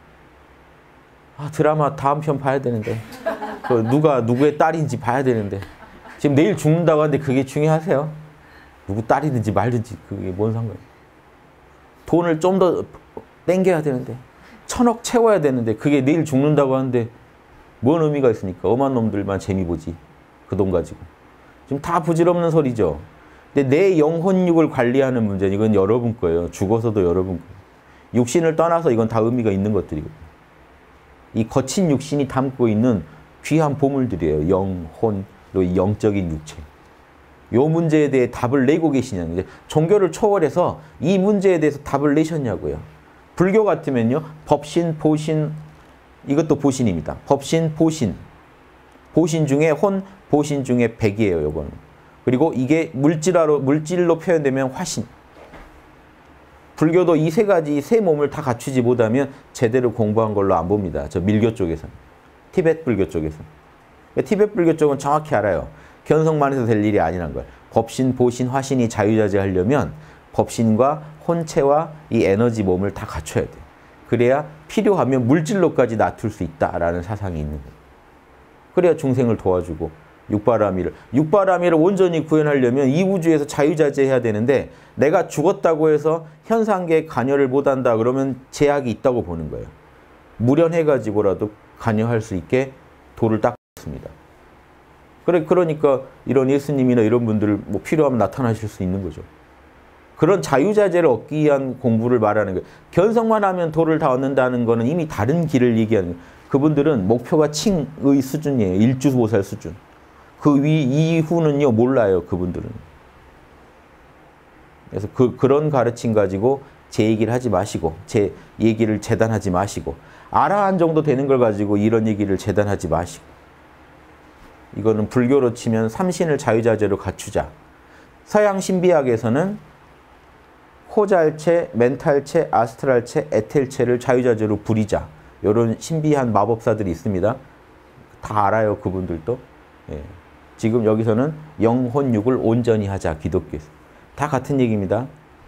아 드라마 다음 편 봐야 되는데 그 누가 누구의 딸인지 봐야 되는데 지금 내일 죽는다고 하는데 그게 중요하세요? 누구 딸이든지 말든지 그게 뭔 상관이에요? 돈을 좀 더 땡겨야 되는데 천억 채워야 되는데 그게 내일 죽는다고 하는데 뭔 의미가 있습니까? 엄한 놈들만 재미 보지 그 돈 가지고. 지금 다 부질없는 소리죠. 근데 내 영혼육을 관리하는 문제는 이건 여러분 거예요. 죽어서도 여러분 거예요. 육신을 떠나서 이건 다 의미가 있는 것들이거든요. 이 거친 육신이 담고 있는 귀한 보물들이에요. 영혼, 또 영적인 육체. 이 문제에 대해 답을 내고 계시냐는 거죠. 종교를 초월해서 이 문제에 대해서 답을 내셨냐고요. 불교 같으면요. 법신, 보신, 이것도 보신입니다. 법신, 보신. 보신 중에 혼, 보신 중에 백이에요. 요거는. 그리고 이게 물질화로, 물질로 표현되면 화신. 불교도 이 세 가지, 세 몸을 다 갖추지 못하면 제대로 공부한 걸로 안 봅니다. 저 밀교 쪽에서는. 티베트 불교 쪽에서는. 티베트 불교 쪽은 정확히 알아요. 견성만 해서 될 일이 아니란 걸. 법신, 보신, 화신이 자유자재하려면 법신과 혼체와 이 에너지 몸을 다 갖춰야 돼요. 그래야 필요하면 물질로까지 낮출 수 있다라는 사상이 있는 거예요. 그래야 중생을 도와주고 육바라밀을 육바라밀을 온전히 구현하려면 이 우주에서 자유자재해야 되는데 내가 죽었다고 해서 현상계에 관여를 못한다 그러면 제약이 있다고 보는 거예요. 무련해가지고라도 관여할 수 있게 도를 닦습니다. 그래 그러니까 이런 예수님이나 이런 분들 뭐 필요하면 나타나실 수 있는 거죠. 그런 자유자재를 얻기 위한 공부를 말하는 거예요. 견성만 하면 도를 다 얻는다는 거는 이미 다른 길을 얘기하는 거예요. 그분들은 목표가 칭의 수준이에요. 일주보살 수준. 그 위 이후는요 몰라요. 그분들은. 그래서 그, 그런 가르침 가지고 제 얘기를 하지 마시고 제 얘기를 재단하지 마시고 아라한 정도 되는 걸 가지고 이런 얘기를 재단하지 마시고 이거는 불교로 치면 삼신을 자유자재로 갖추자. 서양 신비학에서는 호잘체, 멘탈체, 아스트랄체, 에텔체를 자유자재로 부리자. 이런 신비한 마법사들이 있습니다. 다 알아요, 그분들도. 예. 지금 여기서는 영혼육을 온전히 하자, 기독교에서. 다 같은 얘기입니다.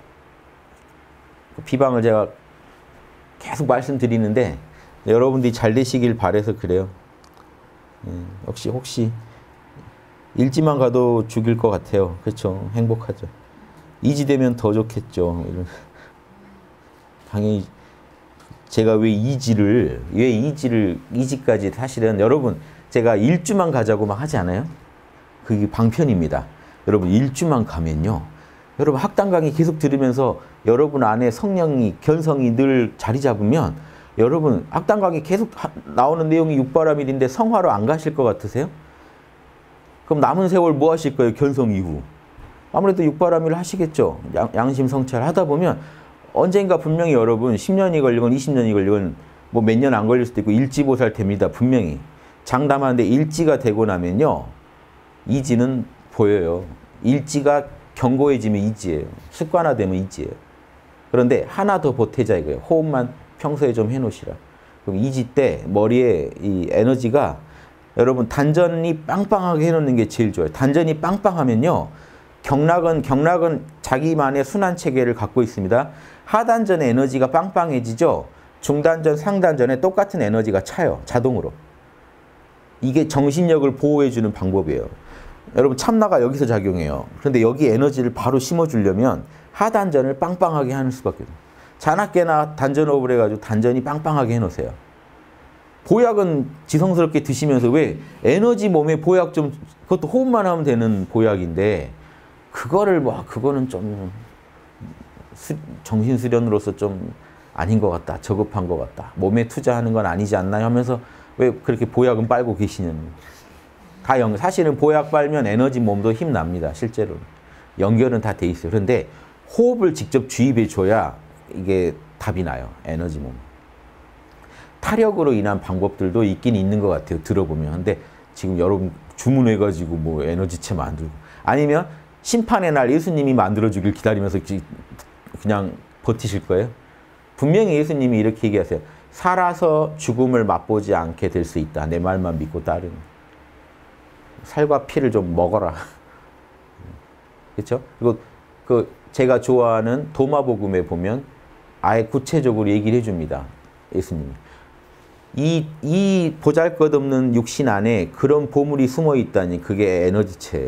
비방을 제가 계속 말씀드리는데 여러분들이 잘 되시길 바라서 그래요. 예. 역시 혹시 일지만 가도 죽일 것 같아요. 그렇죠? 행복하죠. 이지되면 더 좋겠죠. 당연히 제가 왜 이지를 왜 이지를 이지까지 사실은 여러분 제가 일주만 가자고 막 하지 않아요? 그게 방편입니다. 여러분 일주만 가면요. 여러분 학당 강의 계속 들으면서 여러분 안에 성령이 견성이 늘 자리 잡으면 여러분 학당 강의 계속 하, 나오는 내용이 육바라밀인데 성화로 안 가실 것 같으세요? 그럼 남은 세월 뭐 하실 거예요? 견성 이후. 아무래도 육바라밀을 하시겠죠. 양, 양심 성찰 하다 보면 언젠가 분명히 여러분 십 년이 걸리건 이십 년이 걸리건 뭐 몇 년 안 걸릴 수도 있고 일지보살 됩니다. 분명히. 장담하는데 일지가 되고 나면요. 이지는 보여요. 일지가 견고해지면 이지예요. 습관화되면 이지예요. 그런데 하나 더 보태자 이거예요. 호흡만 평소에 좀 해놓으시라. 그럼 이지 때 머리에 이 에너지가 여러분 단전이 빵빵하게 해놓는 게 제일 좋아요. 단전이 빵빵하면요. 경락은 경락은 자기만의 순환 체계를 갖고 있습니다. 하단전의 에너지가 빵빵해지죠. 중단전, 상단전에 똑같은 에너지가 차요. 자동으로. 이게 정신력을 보호해주는 방법이에요. 여러분 참나가 여기서 작용해요. 그런데 여기 에너지를 바로 심어주려면 하단전을 빵빵하게 하는 수밖에 없어요. 자나깨나 단전호흡을 해가지고 단전이 빵빵하게 해놓으세요. 보약은 지성스럽게 드시면서 왜 에너지 몸에 보약 좀 그것도 호흡만 하면 되는 보약인데 그거를 뭐 그거는 좀 수, 정신수련으로서 좀 아닌 것 같다. 저급한 것 같다. 몸에 투자하는 건 아니지 않나요? 하면서 왜 그렇게 보약은 빨고 계시는 다 연, 사실은 보약 빨면 에너지 몸도 힘납니다. 실제로. 연결은 다 돼 있어요. 그런데 호흡을 직접 주입해 줘야 이게 답이 나요. 에너지 몸. 타력으로 인한 방법들도 있긴 있는 것 같아요. 들어보면. 근데 지금 여러분 주문해가지고 뭐 에너지체 만들고 아니면 심판의 날 예수님이 만들어주길 기다리면서 그냥 버티실 거예요? 분명히 예수님이 이렇게 얘기하세요. 살아서 죽음을 맛보지 않게 될 수 있다. 내 말만 믿고 따르는. 살과 피를 좀 먹어라. 그렇죠? 그리고 그 제가 좋아하는 도마복음에 보면 아예 구체적으로 얘기를 해줍니다. 예수님이. 이, 이 보잘것없는 육신 안에 그런 보물이 숨어 있다니 그게 에너지체예요.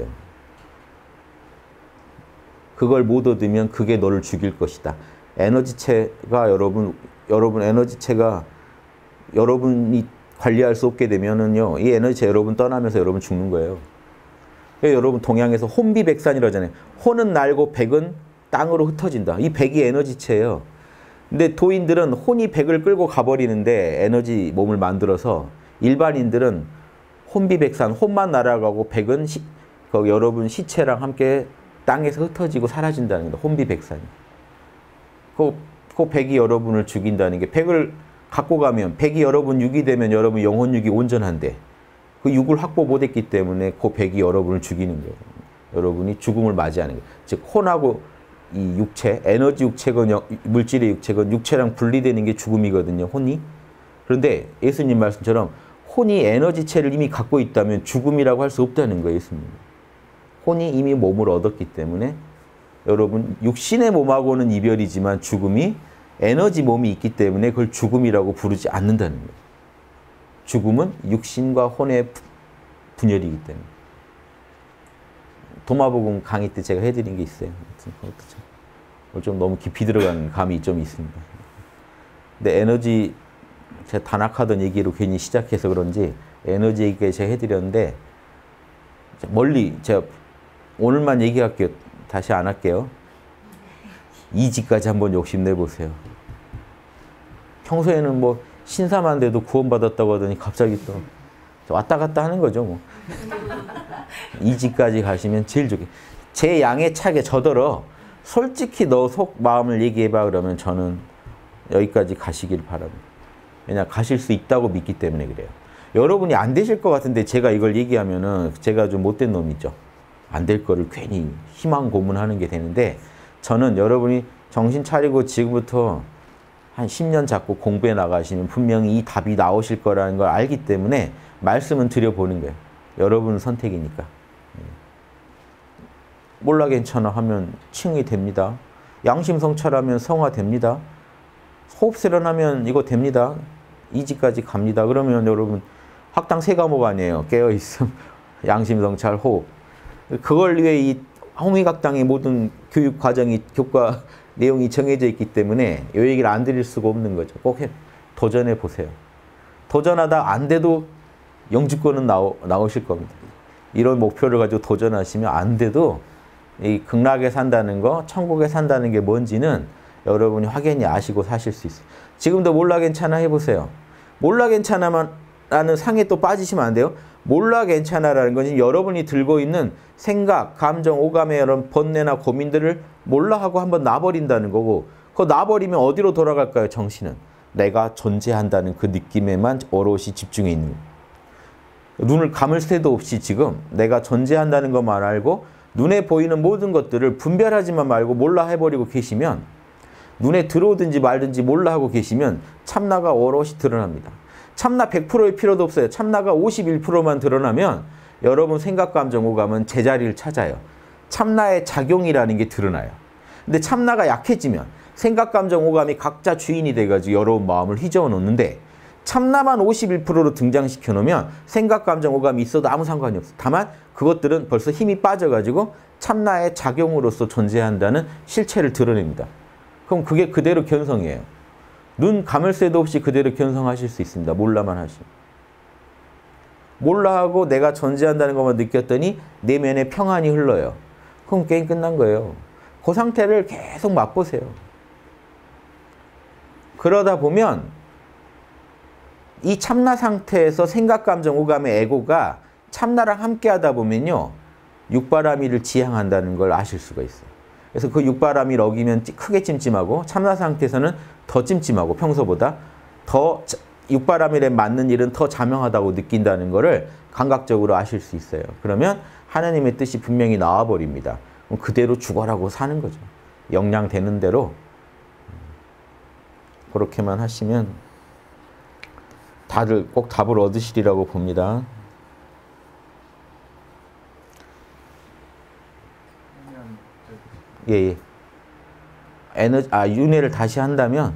그걸 못 얻으면 그게 너를 죽일 것이다. 에너지체가 여러분, 여러분 에너지체가 여러분이 관리할 수 없게 되면은요, 이 에너지체 여러분 떠나면서 여러분 죽는 거예요. 여러분 동양에서 혼비백산이라고 하잖아요. 혼은 날고 백은 땅으로 흩어진다. 이 백이 에너지체예요. 근데 도인들은 혼이 백을 끌고 가버리는데 에너지 몸을 만들어서 일반인들은 혼비백산, 혼만 날아가고 백은 시, 그 여러분 시체랑 함께 땅에서 흩어지고 사라진다는 겁니다. 혼비백산이. 그, 그 백이 여러분을 죽인다는 게 백을 갖고 가면 백이 여러분 육이 되면 여러분 영혼육이 온전한데 그 육을 확보 못했기 때문에 그 백이 여러분을 죽이는 거예요. 여러분이 죽음을 맞이하는 거예요. 즉 혼하고 이 육체, 에너지 육체건 물질의 육체건 육체랑 분리되는 게 죽음이거든요. 혼이. 그런데 예수님 말씀처럼 혼이 에너지체를 이미 갖고 있다면 죽음이라고 할 수 없다는 거예요. 예수님. 혼이 이미 몸을 얻었기 때문에 여러분 육신의 몸하고는 이별이지만 죽음이 에너지 몸이 있기 때문에 그걸 죽음이라고 부르지 않는다는 거예요. 죽음은 육신과 혼의 분열이기 때문에. 도마복음 강의 때 제가 해드린 게 있어요. 그것도 좀 너무 깊이 들어간 감이 좀 있습니다. 근데 에너지, 제가 단학하던 얘기로 괜히 시작해서 그런지 에너지 얘기 제가 해드렸는데 멀리 제가 오늘만 얘기할게요. 다시 안 할게요. 이지까지 한번 욕심내보세요. 평소에는 뭐 신사만 돼도 구원받았다고 하더니 갑자기 또 왔다 갔다 하는 거죠. 뭐. 이지까지 가시면 제일 좋게. 제 양에 차게 저더러 솔직히 너 속 마음을 얘기해봐 그러면 저는 여기까지 가시길 바랍니다. 왜냐 가실 수 있다고 믿기 때문에 그래요. 여러분이 안 되실 것 같은데 제가 이걸 얘기하면은 제가 좀 못된 놈이죠. 안 될 거를 괜히 희망 고문하는 게 되는데 저는 여러분이 정신 차리고 지금부터 한 십 년 잡고 공부해 나가시면 분명히 이 답이 나오실 거라는 걸 알기 때문에 말씀은 드려보는 거예요. 여러분 선택이니까. 몰라 괜찮아 하면 칭이 됩니다. 양심 성찰하면 성화 됩니다. 호흡 세련하면 이거 됩니다. 이지까지 갑니다. 그러면 여러분 학당 세 과목 아니에요. 깨어있음, 양심 성찰, 호흡. 그걸 위해 이 홍익학당의 모든 교육 과정이 교과 내용이 정해져 있기 때문에 이 얘기를 안 드릴 수가 없는 거죠. 꼭 해, 도전해 보세요. 도전하다 안 돼도 영주권은 나오, 나오실 겁니다. 이런 목표를 가지고 도전하시면 안 돼도 이 극락에 산다는 거, 천국에 산다는 게 뭔지는 여러분이 확연히 아시고 사실 수 있어요. 지금도 몰라 괜찮아 해보세요. 몰라 괜찮아만 라는 상에 또 빠지시면 안 돼요. 몰라 괜찮아라는 것은 여러분이 들고 있는 생각, 감정, 오감의 이런 번뇌나 고민들을 몰라 하고 한번 놔버린다는 거고 그거 놔버리면 어디로 돌아갈까요? 정신은. 내가 존재한다는 그 느낌에만 오롯이 집중해 있는 거예요. 눈을 감을 새도 없이 지금 내가 존재한다는 것만 알고 눈에 보이는 모든 것들을 분별하지만 말고 몰라 해버리고 계시면 눈에 들어오든지 말든지 몰라 하고 계시면 참나가 오롯이 드러납니다. 참나 백 퍼센트의 필요도 없어요. 참나가 오십일 퍼센트만 드러나면 여러분 생각, 감정, 오감은 제자리를 찾아요. 참나의 작용이라는 게 드러나요. 근데 참나가 약해지면 생각, 감정, 오감이 각자 주인이 돼가지고 여러분 마음을 휘저어 놓는데 참나만 오십일 퍼센트로 등장시켜 놓으면 생각, 감정, 오감이 있어도 아무 상관이 없어요. 다만 그것들은 벌써 힘이 빠져가지고 참나의 작용으로서 존재한다는 실체를 드러냅니다. 그럼 그게 그대로 견성이에요. 눈 감을 새도 없이 그대로 견성하실 수 있습니다. 몰라만 하시면. 몰라 하고 내가 존재한다는 것만 느꼈더니 내면에 평안이 흘러요. 그럼 게임 끝난 거예요. 그 상태를 계속 맛보세요. 그러다 보면 이 참나 상태에서 생각, 감정, 오감의 에고가 참나랑 함께 하다 보면요. 육바라밀을 지향한다는 걸 아실 수가 있어요. 그래서 그 육바라밀 어기면 크게 찜찜하고 참나 상태에서는 더 찜찜하고 평소보다 더 육바라밀에 맞는 일은 더 자명하다고 느낀다는 것을 감각적으로 아실 수 있어요. 그러면 하나님의 뜻이 분명히 나와버립니다. 그럼 그대로 죽어라고 사는 거죠. 역량되는 대로 그렇게만 하시면 다들 꼭 답을 얻으시리라고 봅니다. 예, 예. 에너지, 아, 윤회를 다시 한다면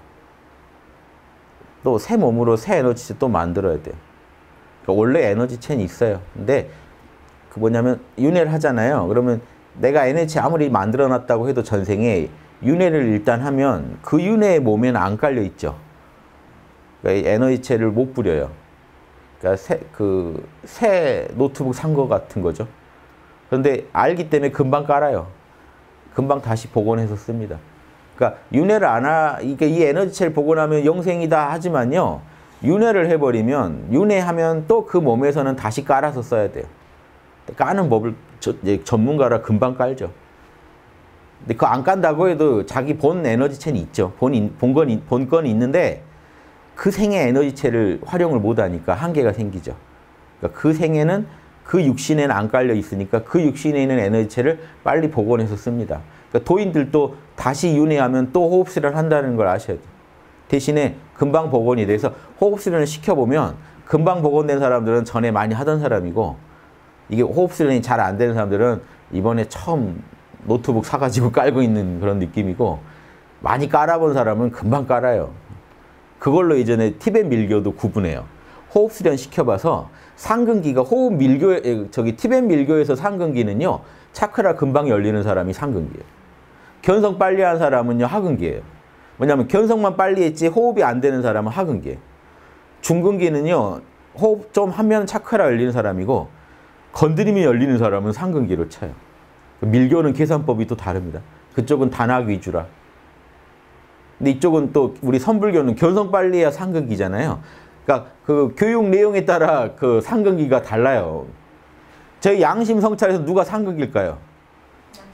또 새 몸으로 새 에너지체 또 만들어야 돼요. 그러니까 원래 에너지체는 있어요. 근데 그 뭐냐면 윤회를 하잖아요. 그러면 내가 에너지 아무리 만들어 놨다고 해도 전생에 윤회를 일단 하면 그 윤회의 몸에는 안 깔려 있죠. 그러니까 에너지체를 못 부려요. 그러니까 새, 그, 새 노트북 산 거 같은 거죠. 그런데 알기 때문에 금방 깔아요. 금방 다시 복원해서 씁니다. 그러니까 윤회를 안 하, 이게 이 에너지체를 복원하면 영생이다 하지만요. 윤회를 해버리면 윤회하면 또 그 몸에서는 다시 깔아서 써야 돼요. 까는 법을 저, 이제 전문가라 금방 깔죠. 근데 그거 안 깐다고 해도 자기 본 에너지체는 있죠. 본, 본건, 본건이 있는데 그 생의 에너지체를 활용을 못하니까 한계가 생기죠. 그러니까 그 생에는 그 육신에는 안 깔려 있으니까 그 육신에 있는 에너지체를 빨리 복원해서 씁니다. 그러니까 도인들도 다시 윤회하면 또 호흡수련을 한다는 걸 아셔야 돼요. 대신에 금방 복원이 돼서 호흡수련을 시켜보면 금방 복원된 사람들은 전에 많이 하던 사람이고 이게 호흡수련이 잘 안 되는 사람들은 이번에 처음 노트북 사가지고 깔고 있는 그런 느낌이고 많이 깔아본 사람은 금방 깔아요. 그걸로 이전에 티벳 밀교도 구분해요. 호흡수련 시켜봐서 상근기가 호흡 밀교, 저기 티벳 밀교에서 상근기는요, 차크라 금방 열리는 사람이 상근기예요. 견성 빨리 한 사람은요, 하근기예요. 왜냐하면 견성만 빨리 했지 호흡이 안 되는 사람은 하근기예요. 중근기는요, 호흡 좀 하면 차크라 열리는 사람이고, 건드리면 열리는 사람은 상근기로 쳐요. 밀교는 계산법이 또 다릅니다. 그쪽은 단학 위주라. 근데 이쪽은 또 우리 선불교는 견성 빨리 해야 상근기잖아요. 그러니까 그 교육 내용에 따라 그 상근기가 달라요. 저희 양심 성찰에서 누가 상근기일까요?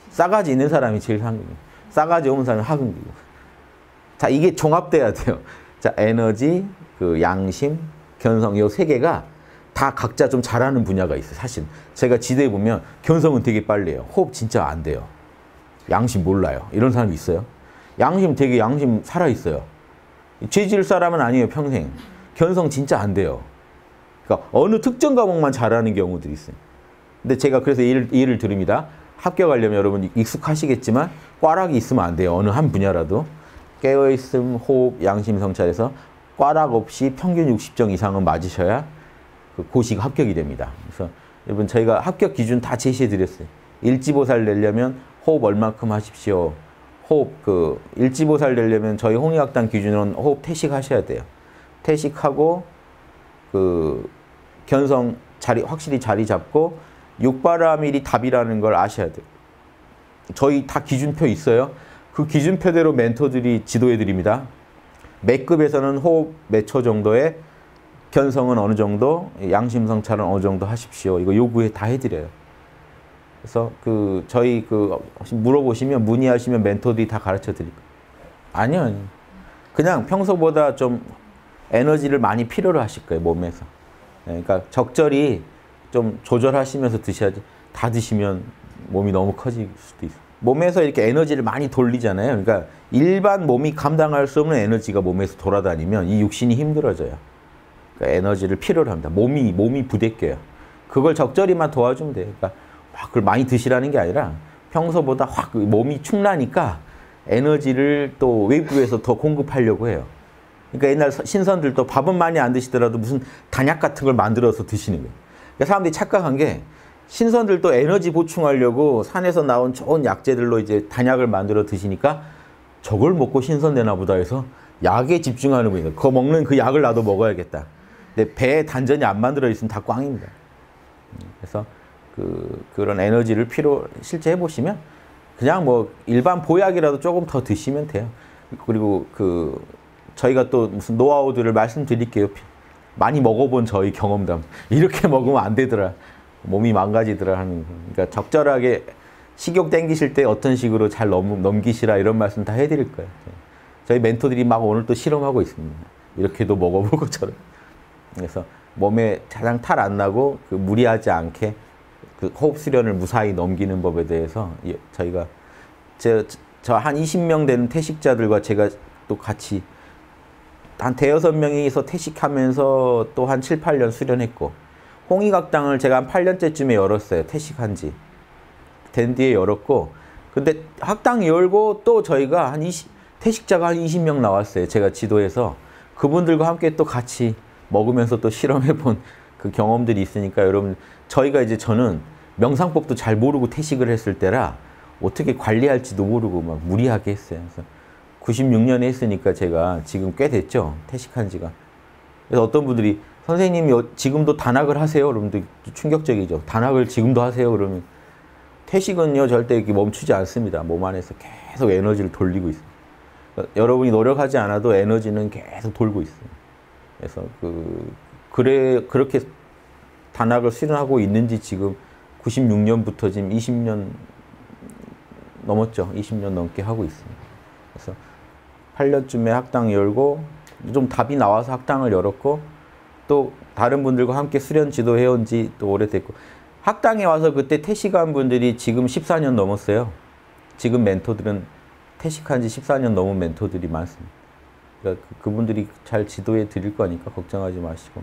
싸가지 있는 사람이 제일 상급이고, 싸가지 없는 사람이 하급이고. 자, 이게 종합돼야 돼요. 자, 에너지, 그 양심, 견성, 요 세 개가 다 각자 좀 잘하는 분야가 있어요. 사실 제가 지도에 보면 견성은 되게 빨리 해요. 호흡 진짜 안 돼요. 양심 몰라요. 이런 사람이 있어요. 양심 되게 양심 살아있어요. 죄질 사람은 아니에요. 평생. 견성 진짜 안 돼요. 그러니까 어느 특정 과목만 잘하는 경우들이 있어요. 근데 제가 그래서 예를, 예를 드립니다. 합격하려면 여러분 익숙하시겠지만 꽈락이 있으면 안 돼요. 어느 한 분야라도. 깨어있음, 호흡, 양심, 성찰에서 꽈락 없이 평균 육십 점 이상은 맞으셔야 그 고시가 합격이 됩니다. 그래서 여러분 저희가 합격 기준 다 제시해 드렸어요. 일지보살 내려면 호흡 얼만큼 하십시오. 호흡 그 일지보살 내려면 저희 홍익학당 기준으로는 호흡 퇴식하셔야 돼요. 퇴식하고 그 견성 자리 확실히 자리 잡고 육바라밀이 답이라는 걸 아셔야 돼요. 저희 다 기준표 있어요. 그 기준표대로 멘토들이 지도해 드립니다. 매급에서는 호흡 몇 초 정도에 견성은 어느 정도, 양심 성찰은 어느 정도 하십시오. 이거 요구에 다 해드려요. 그래서 그 저희 그 물어보시면 문의하시면 멘토들이 다 가르쳐 드릴 거예요. 아니요, 아니요. 그냥 평소보다 좀 에너지를 많이 필요로 하실 거예요, 몸에서. 그러니까 적절히 좀 조절하시면서 드셔야지. 다 드시면 몸이 너무 커질 수도 있어요. 몸에서 이렇게 에너지를 많이 돌리잖아요. 그러니까 일반 몸이 감당할 수 없는 에너지가 몸에서 돌아다니면 이 육신이 힘들어져요. 그러니까 에너지를 필요로 합니다. 몸이 몸이 부대껴요. 그걸 적절히만 도와주면 돼요. 그러니까 막 그걸 많이 드시라는 게 아니라 평소보다 확 몸이 축나니까 에너지를 또 외부에서 더 공급하려고 해요. 그러니까 옛날 신선들도 밥은 많이 안 드시더라도 무슨 단약 같은 걸 만들어서 드시는 거예요. 그러니까 사람들이 착각한 게 신선들도 에너지 보충하려고 산에서 나온 좋은 약재들로 이제 단약을 만들어 드시니까 저걸 먹고 신선되나 보다 해서 약에 집중하는 거예요. 그거 먹는 그 약을 나도 먹어야겠다. 근데 배에 단전이 안 만들어 있으면 다 꽝입니다. 그래서 그, 그런 에너지를 필요, 실제 해보시면 그냥 뭐 일반 보약이라도 조금 더 드시면 돼요. 그리고 그, 저희가 또 무슨 노하우들을 말씀드릴게요. 많이 먹어본 저희 경험담. 이렇게 먹으면 안 되더라. 몸이 망가지더라 하는. 그러니까 적절하게 식욕 땡기실 때 어떤 식으로 잘 넘, 넘기시라 이런 말씀 다 해드릴 거예요. 저희 멘토들이 막 오늘 또 실험하고 있습니다. 이렇게도 먹어볼 것처럼. 그래서 몸에 가장 탈 안 나고 그 무리하지 않게 그 호흡 수련을 무사히 넘기는 법에 대해서 저희가 저 한 이십 명 되는 퇴식자들과 제가 또 같이 한 대여섯 명이서 퇴식하면서 또 한 칠, 팔 년 수련했고 홍익학당을 제가 한 팔 년째쯤에 열었어요. 퇴식한 지. 된 뒤에 열었고 근데 학당 열고 또 저희가 한 이십, 퇴식자가 한 이십 명 나왔어요. 제가 지도해서 그분들과 함께 또 같이 먹으면서 또 실험해본 그 경험들이 있으니까 여러분 저희가 이제 저는 명상법도 잘 모르고 퇴식을 했을 때라 어떻게 관리할지도 모르고 막 무리하게 했어요. 그래서 구십육 년에 했으니까 제가 지금 꽤 됐죠. 퇴식한 지가. 그래서 어떤 분들이 선생님이 지금도 단학을 하세요? 그러면 충격적이죠. 단학을 지금도 하세요? 그러면 퇴식은요 절대 이렇게 멈추지 않습니다. 몸 안에서 계속 에너지를 돌리고 있어요. 그러니까 여러분이 노력하지 않아도 에너지는 계속 돌고 있어요. 그래서 그 그래 그렇게 단학을 수련하고 있는지 지금 구십육 년부터 지금 이십 년 넘었죠. 이십 년 넘게 하고 있습니다. 그래서 팔 년쯤에 학당 열고 좀 답이 나와서 학당을 열었고 또 다른 분들과 함께 수련 지도해온 지 또 오래됐고 학당에 와서 그때 퇴식한 분들이 지금 십사 년 넘었어요. 지금 멘토들은 퇴식한 지 십사 년 넘은 멘토들이 많습니다. 그러니까 그분들이 잘 지도해 드릴 거니까 걱정하지 마시고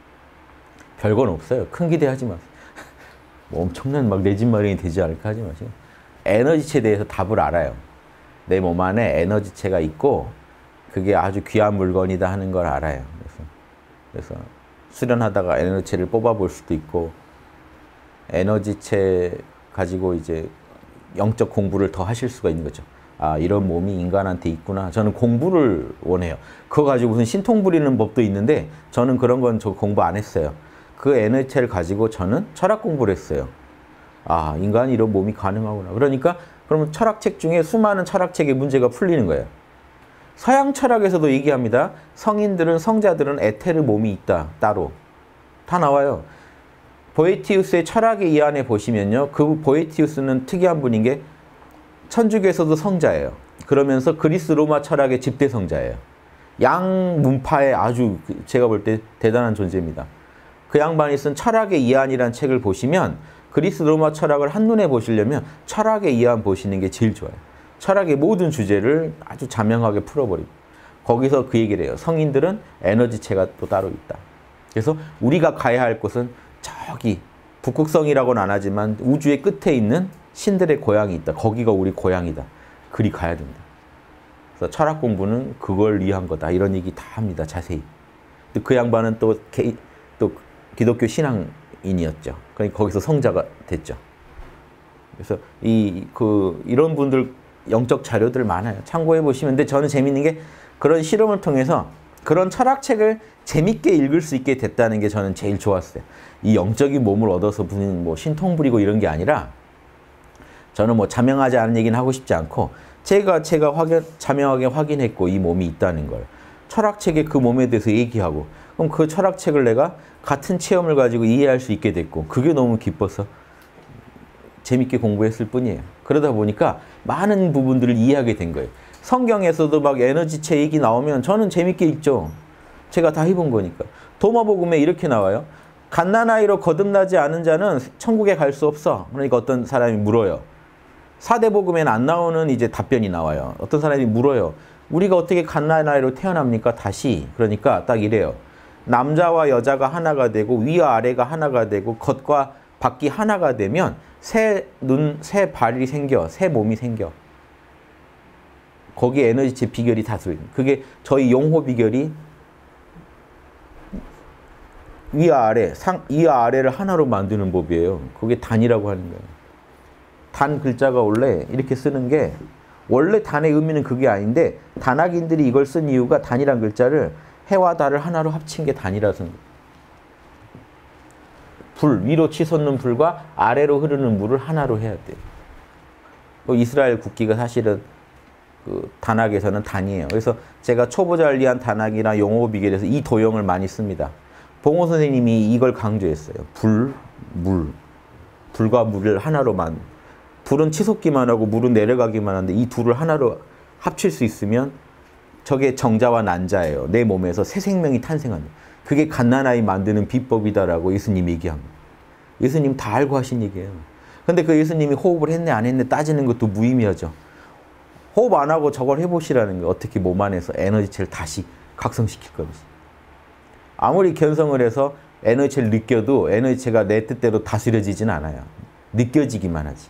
별건 없어요. 큰 기대하지 마세요. 뭐 엄청난 막 내 집 마련이 되지 않을까 하지 마시고 에너지체에 대해서 답을 알아요. 내 몸 안에 에너지체가 있고 그게 아주 귀한 물건이다 하는 걸 알아요. 그래서, 그래서 수련하다가 에너지체를 뽑아볼 수도 있고 에너지체 가지고 이제 영적 공부를 더 하실 수가 있는 거죠. 아, 이런 몸이 인간한테 있구나. 저는 공부를 원해요. 그거 가지고 무슨 신통 부리는 법도 있는데 저는 그런 건 저 공부 안 했어요. 그 에너지체를 가지고 저는 철학 공부를 했어요. 아, 인간이 이런 몸이 가능하구나. 그러니까 그러면 철학책 중에 수많은 철학책의 문제가 풀리는 거예요. 서양 철학에서도 얘기합니다. 성인들은, 성자들은 에테르 몸이 있다. 따로. 다 나와요. 보에티우스의 철학의 이 안에 보시면요. 그 보에티우스는 특이한 분인 게 천주교에서도 성자예요. 그러면서 그리스 로마 철학의 집대 성자예요. 양 문파의 아주 제가 볼 때 대단한 존재입니다. 그 양반이 쓴 철학의 이한이라는 책을 보시면 그리스 로마 철학을 한눈에 보시려면 철학의 이한 보시는 게 제일 좋아요. 철학의 모든 주제를 아주 자명하게 풀어버리고 거기서 그 얘기를 해요. 성인들은 에너지체가 또 따로 있다. 그래서 우리가 가야 할 곳은 저기 북극성이라고는 안 하지만 우주의 끝에 있는 신들의 고향이 있다. 거기가 우리 고향이다. 그리 가야 된다. 그래서 철학 공부는 그걸 위한 거다. 이런 얘기 다 합니다. 자세히. 그 양반은 또, 개, 또 기독교 신앙인이었죠. 그러니까 거기서 성자가 됐죠. 그래서 이, 그, 이런 분들 영적 자료들 많아요. 참고해 보시면. 근데 저는 재밌는 게 그런 실험을 통해서 그런 철학책을 재밌게 읽을 수 있게 됐다는 게 저는 제일 좋았어요. 이 영적인 몸을 얻어서 무슨 뭐 신통 부리고 이런 게 아니라 저는 뭐 자명하지 않은 얘기는 하고 싶지 않고 제가 제가 확인, 자명하게 확인했고 이 몸이 있다는 걸 철학책에 그 몸에 대해서 얘기하고 그럼 그 철학책을 내가 같은 체험을 가지고 이해할 수 있게 됐고 그게 너무 기뻐서 재밌게 공부했을 뿐이에요. 그러다 보니까 많은 부분들을 이해하게 된 거예요. 성경에서도 막 에너지체 얘기 나오면 저는 재밌게 읽죠. 제가 다 해본 거니까. 도마복음에 이렇게 나와요. 갓난아이로 거듭나지 않은 자는 천국에 갈 수 없어. 그러니까 어떤 사람이 물어요. 사대복음에는 안 나오는 이제 답변이 나와요. 어떤 사람이 물어요. 우리가 어떻게 갓난아이로 태어납니까? 다시. 그러니까 딱 이래요. 남자와 여자가 하나가 되고 위와 아래가 하나가 되고 겉과 밖이 하나가 되면 새 눈, 새 발이 생겨. 새 몸이 생겨. 거기에 에너지체 비결이 다 들어있는. 그게 저희 용호 비결이 위와 아래, 상, 위와 아래를 하나로 만드는 법이에요. 그게 단이라고 하는 거예요. 단 글자가 원래 이렇게 쓰는 게 원래 단의 의미는 그게 아닌데 단학인들이 이걸 쓴 이유가 단이란 글자를 해와 달을 하나로 합친 게 단이라서 불, 위로 치솟는 불과 아래로 흐르는 물을 하나로 해야 돼요. 이스라엘 국기가 사실은 그 단학에서는 단이에요. 그래서 제가 초보자를 단학이나 용어 비결에서 이 도형을 많이 씁니다. 봉호 선생님이 이걸 강조했어요. 불, 물. 불과 물을 하나로만. 불은 치솟기만 하고 물은 내려가기만 하는데 이 둘을 하나로 합칠 수 있으면 저게 정자와 난자예요. 내 몸에서 새 생명이 탄생합니다. 그게 갓난아이 만드는 비법이다라고 예수님이 얘기합니다. 예수님 다 알고 하신 얘기예요. 근데 그 예수님이 호흡을 했네 안 했네 따지는 것도 무의미하죠. 호흡 안 하고 저걸 해보시라는 거. 어떻게 몸 안에서 에너지체를 다시 각성시킬 건지. 아무리 견성을 해서 에너지체를 느껴도 에너지체가 내 뜻대로 다스려지진 않아요. 느껴지기만 하지.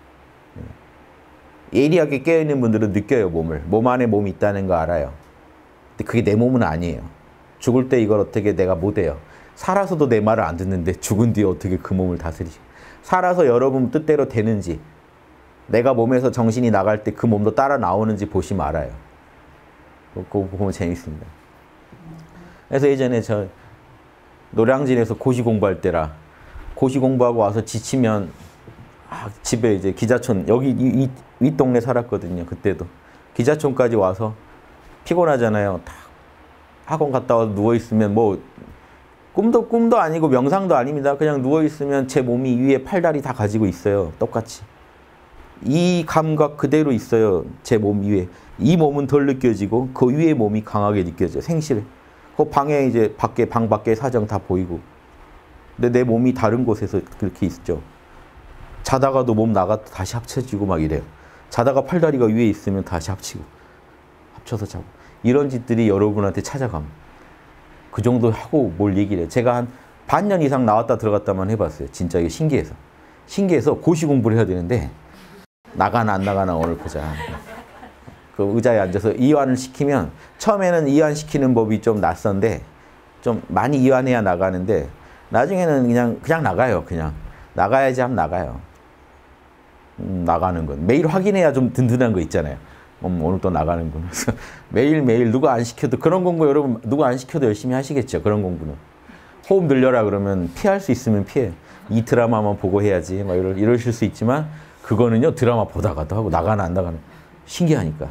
예리하게 깨어있는 분들은 느껴요, 몸을. 몸 안에 몸이 있다는 거 알아요. 근데 그게 내 몸은 아니에요. 죽을 때 이걸 어떻게 내가 못해요. 살아서도 내 말을 안 듣는데 죽은 뒤에 어떻게 그 몸을 다스리지. 살아서 여러분 뜻대로 되는지 내가 몸에서 정신이 나갈 때 그 몸도 따라 나오는지 보시면 알아요. 그거 보면 재밌습니다. 그래서 예전에 저 노량진에서 고시 공부할 때라 고시 공부하고 와서 지치면 아, 집에 이제 기자촌 여기 이, 이, 윗동네 살았거든요. 그때도 기자촌까지 와서 피곤하잖아요. 딱 학원 갔다 와서 누워 있으면 뭐 꿈도 꿈도 아니고 명상도 아닙니다. 그냥 누워 있으면 제 몸이 위에 팔다리 다 가지고 있어요. 똑같이. 이 감각 그대로 있어요. 제 몸 위에. 이 몸은 덜 느껴지고 그 위에 몸이 강하게 느껴져요. 생실해. 그 방에 이제 밖에 방 밖에 사정 다 보이고. 근데 내 몸이 다른 곳에서 그렇게 있죠. 자다가도 몸 나가 다시 합쳐지고 막 이래요. 자다가 팔다리가 위에 있으면 다시 합치고 합쳐서 자고 이런 짓들이 여러분한테 찾아갑니다. 그 정도 하고 뭘 얘기를 해요. 제가 한 반년 이상 나왔다 들어갔다만 해봤어요. 진짜 이게 신기해서. 신기해서 고시 공부를 해야 되는데 나가나 안 나가나 오늘 보자. 그 의자에 앉아서 이완을 시키면 처음에는 이완시키는 법이 좀 낯선데 좀 많이 이완해야 나가는데 나중에는 그냥 그냥 나가요. 그냥 나가야지 하면 나가요. 음, 나가는 건 매일 확인해야 좀 든든한 거 있잖아요. 음, 오늘 또 나가는구나. 매일 매일 누가 안 시켜도 그런 공부 여러분 누가 안 시켜도 열심히 하시겠죠. 그런 공부는 호흡 늘려라 그러면 피할 수 있으면 피해. 이 드라마만 보고 해야지. 막 이러, 이러실 수 있지만 그거는요 드라마 보다가도 하고 나가나 안 나가나 신기하니까.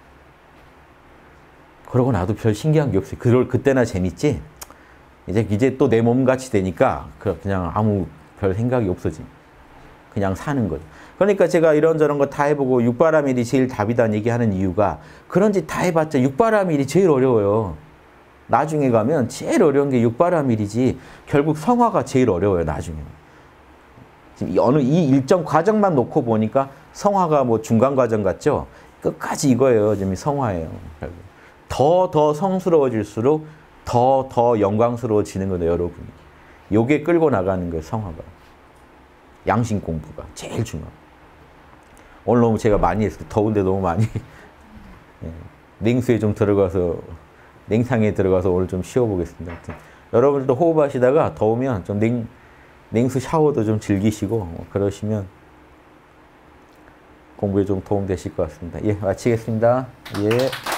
그러고 나도 별 신기한 게 없어요. 그걸 그때나 재밌지. 이제 이제 또 내 몸같이 되니까 그냥 아무 별 생각이 없어지. 그냥 사는 거죠. 그러니까 제가 이런저런 거 다 해보고 육바라밀이 제일 답이다는 얘기하는 이유가 그런 짓 다 해봤자 육바라밀이 제일 어려워요. 나중에 가면 제일 어려운 게 육바라밀이지 결국 성화가 제일 어려워요. 나중에. 지금 어느 이 일정 과정만 놓고 보니까 성화가 뭐 중간 과정 같죠? 끝까지 이거예요. 지금 성화예요. 더 더 성스러워질수록 더 더 영광스러워지는 거예요. 여러분이. 요게 끌고 나가는 거예요. 성화가. 양심 공부가 제일 중요해요. 오늘 너무 제가 많이 했어요. 더운데 너무 많이. 예. 냉수에 좀 들어가서 냉탕에 들어가서 오늘 좀 쉬어보겠습니다. 하여튼 여러분들도 호흡하시다가 더우면 좀 냉, 냉수 샤워도 좀 즐기시고 그러시면 공부에 좀 도움 되실 것 같습니다. 예, 마치겠습니다. 예.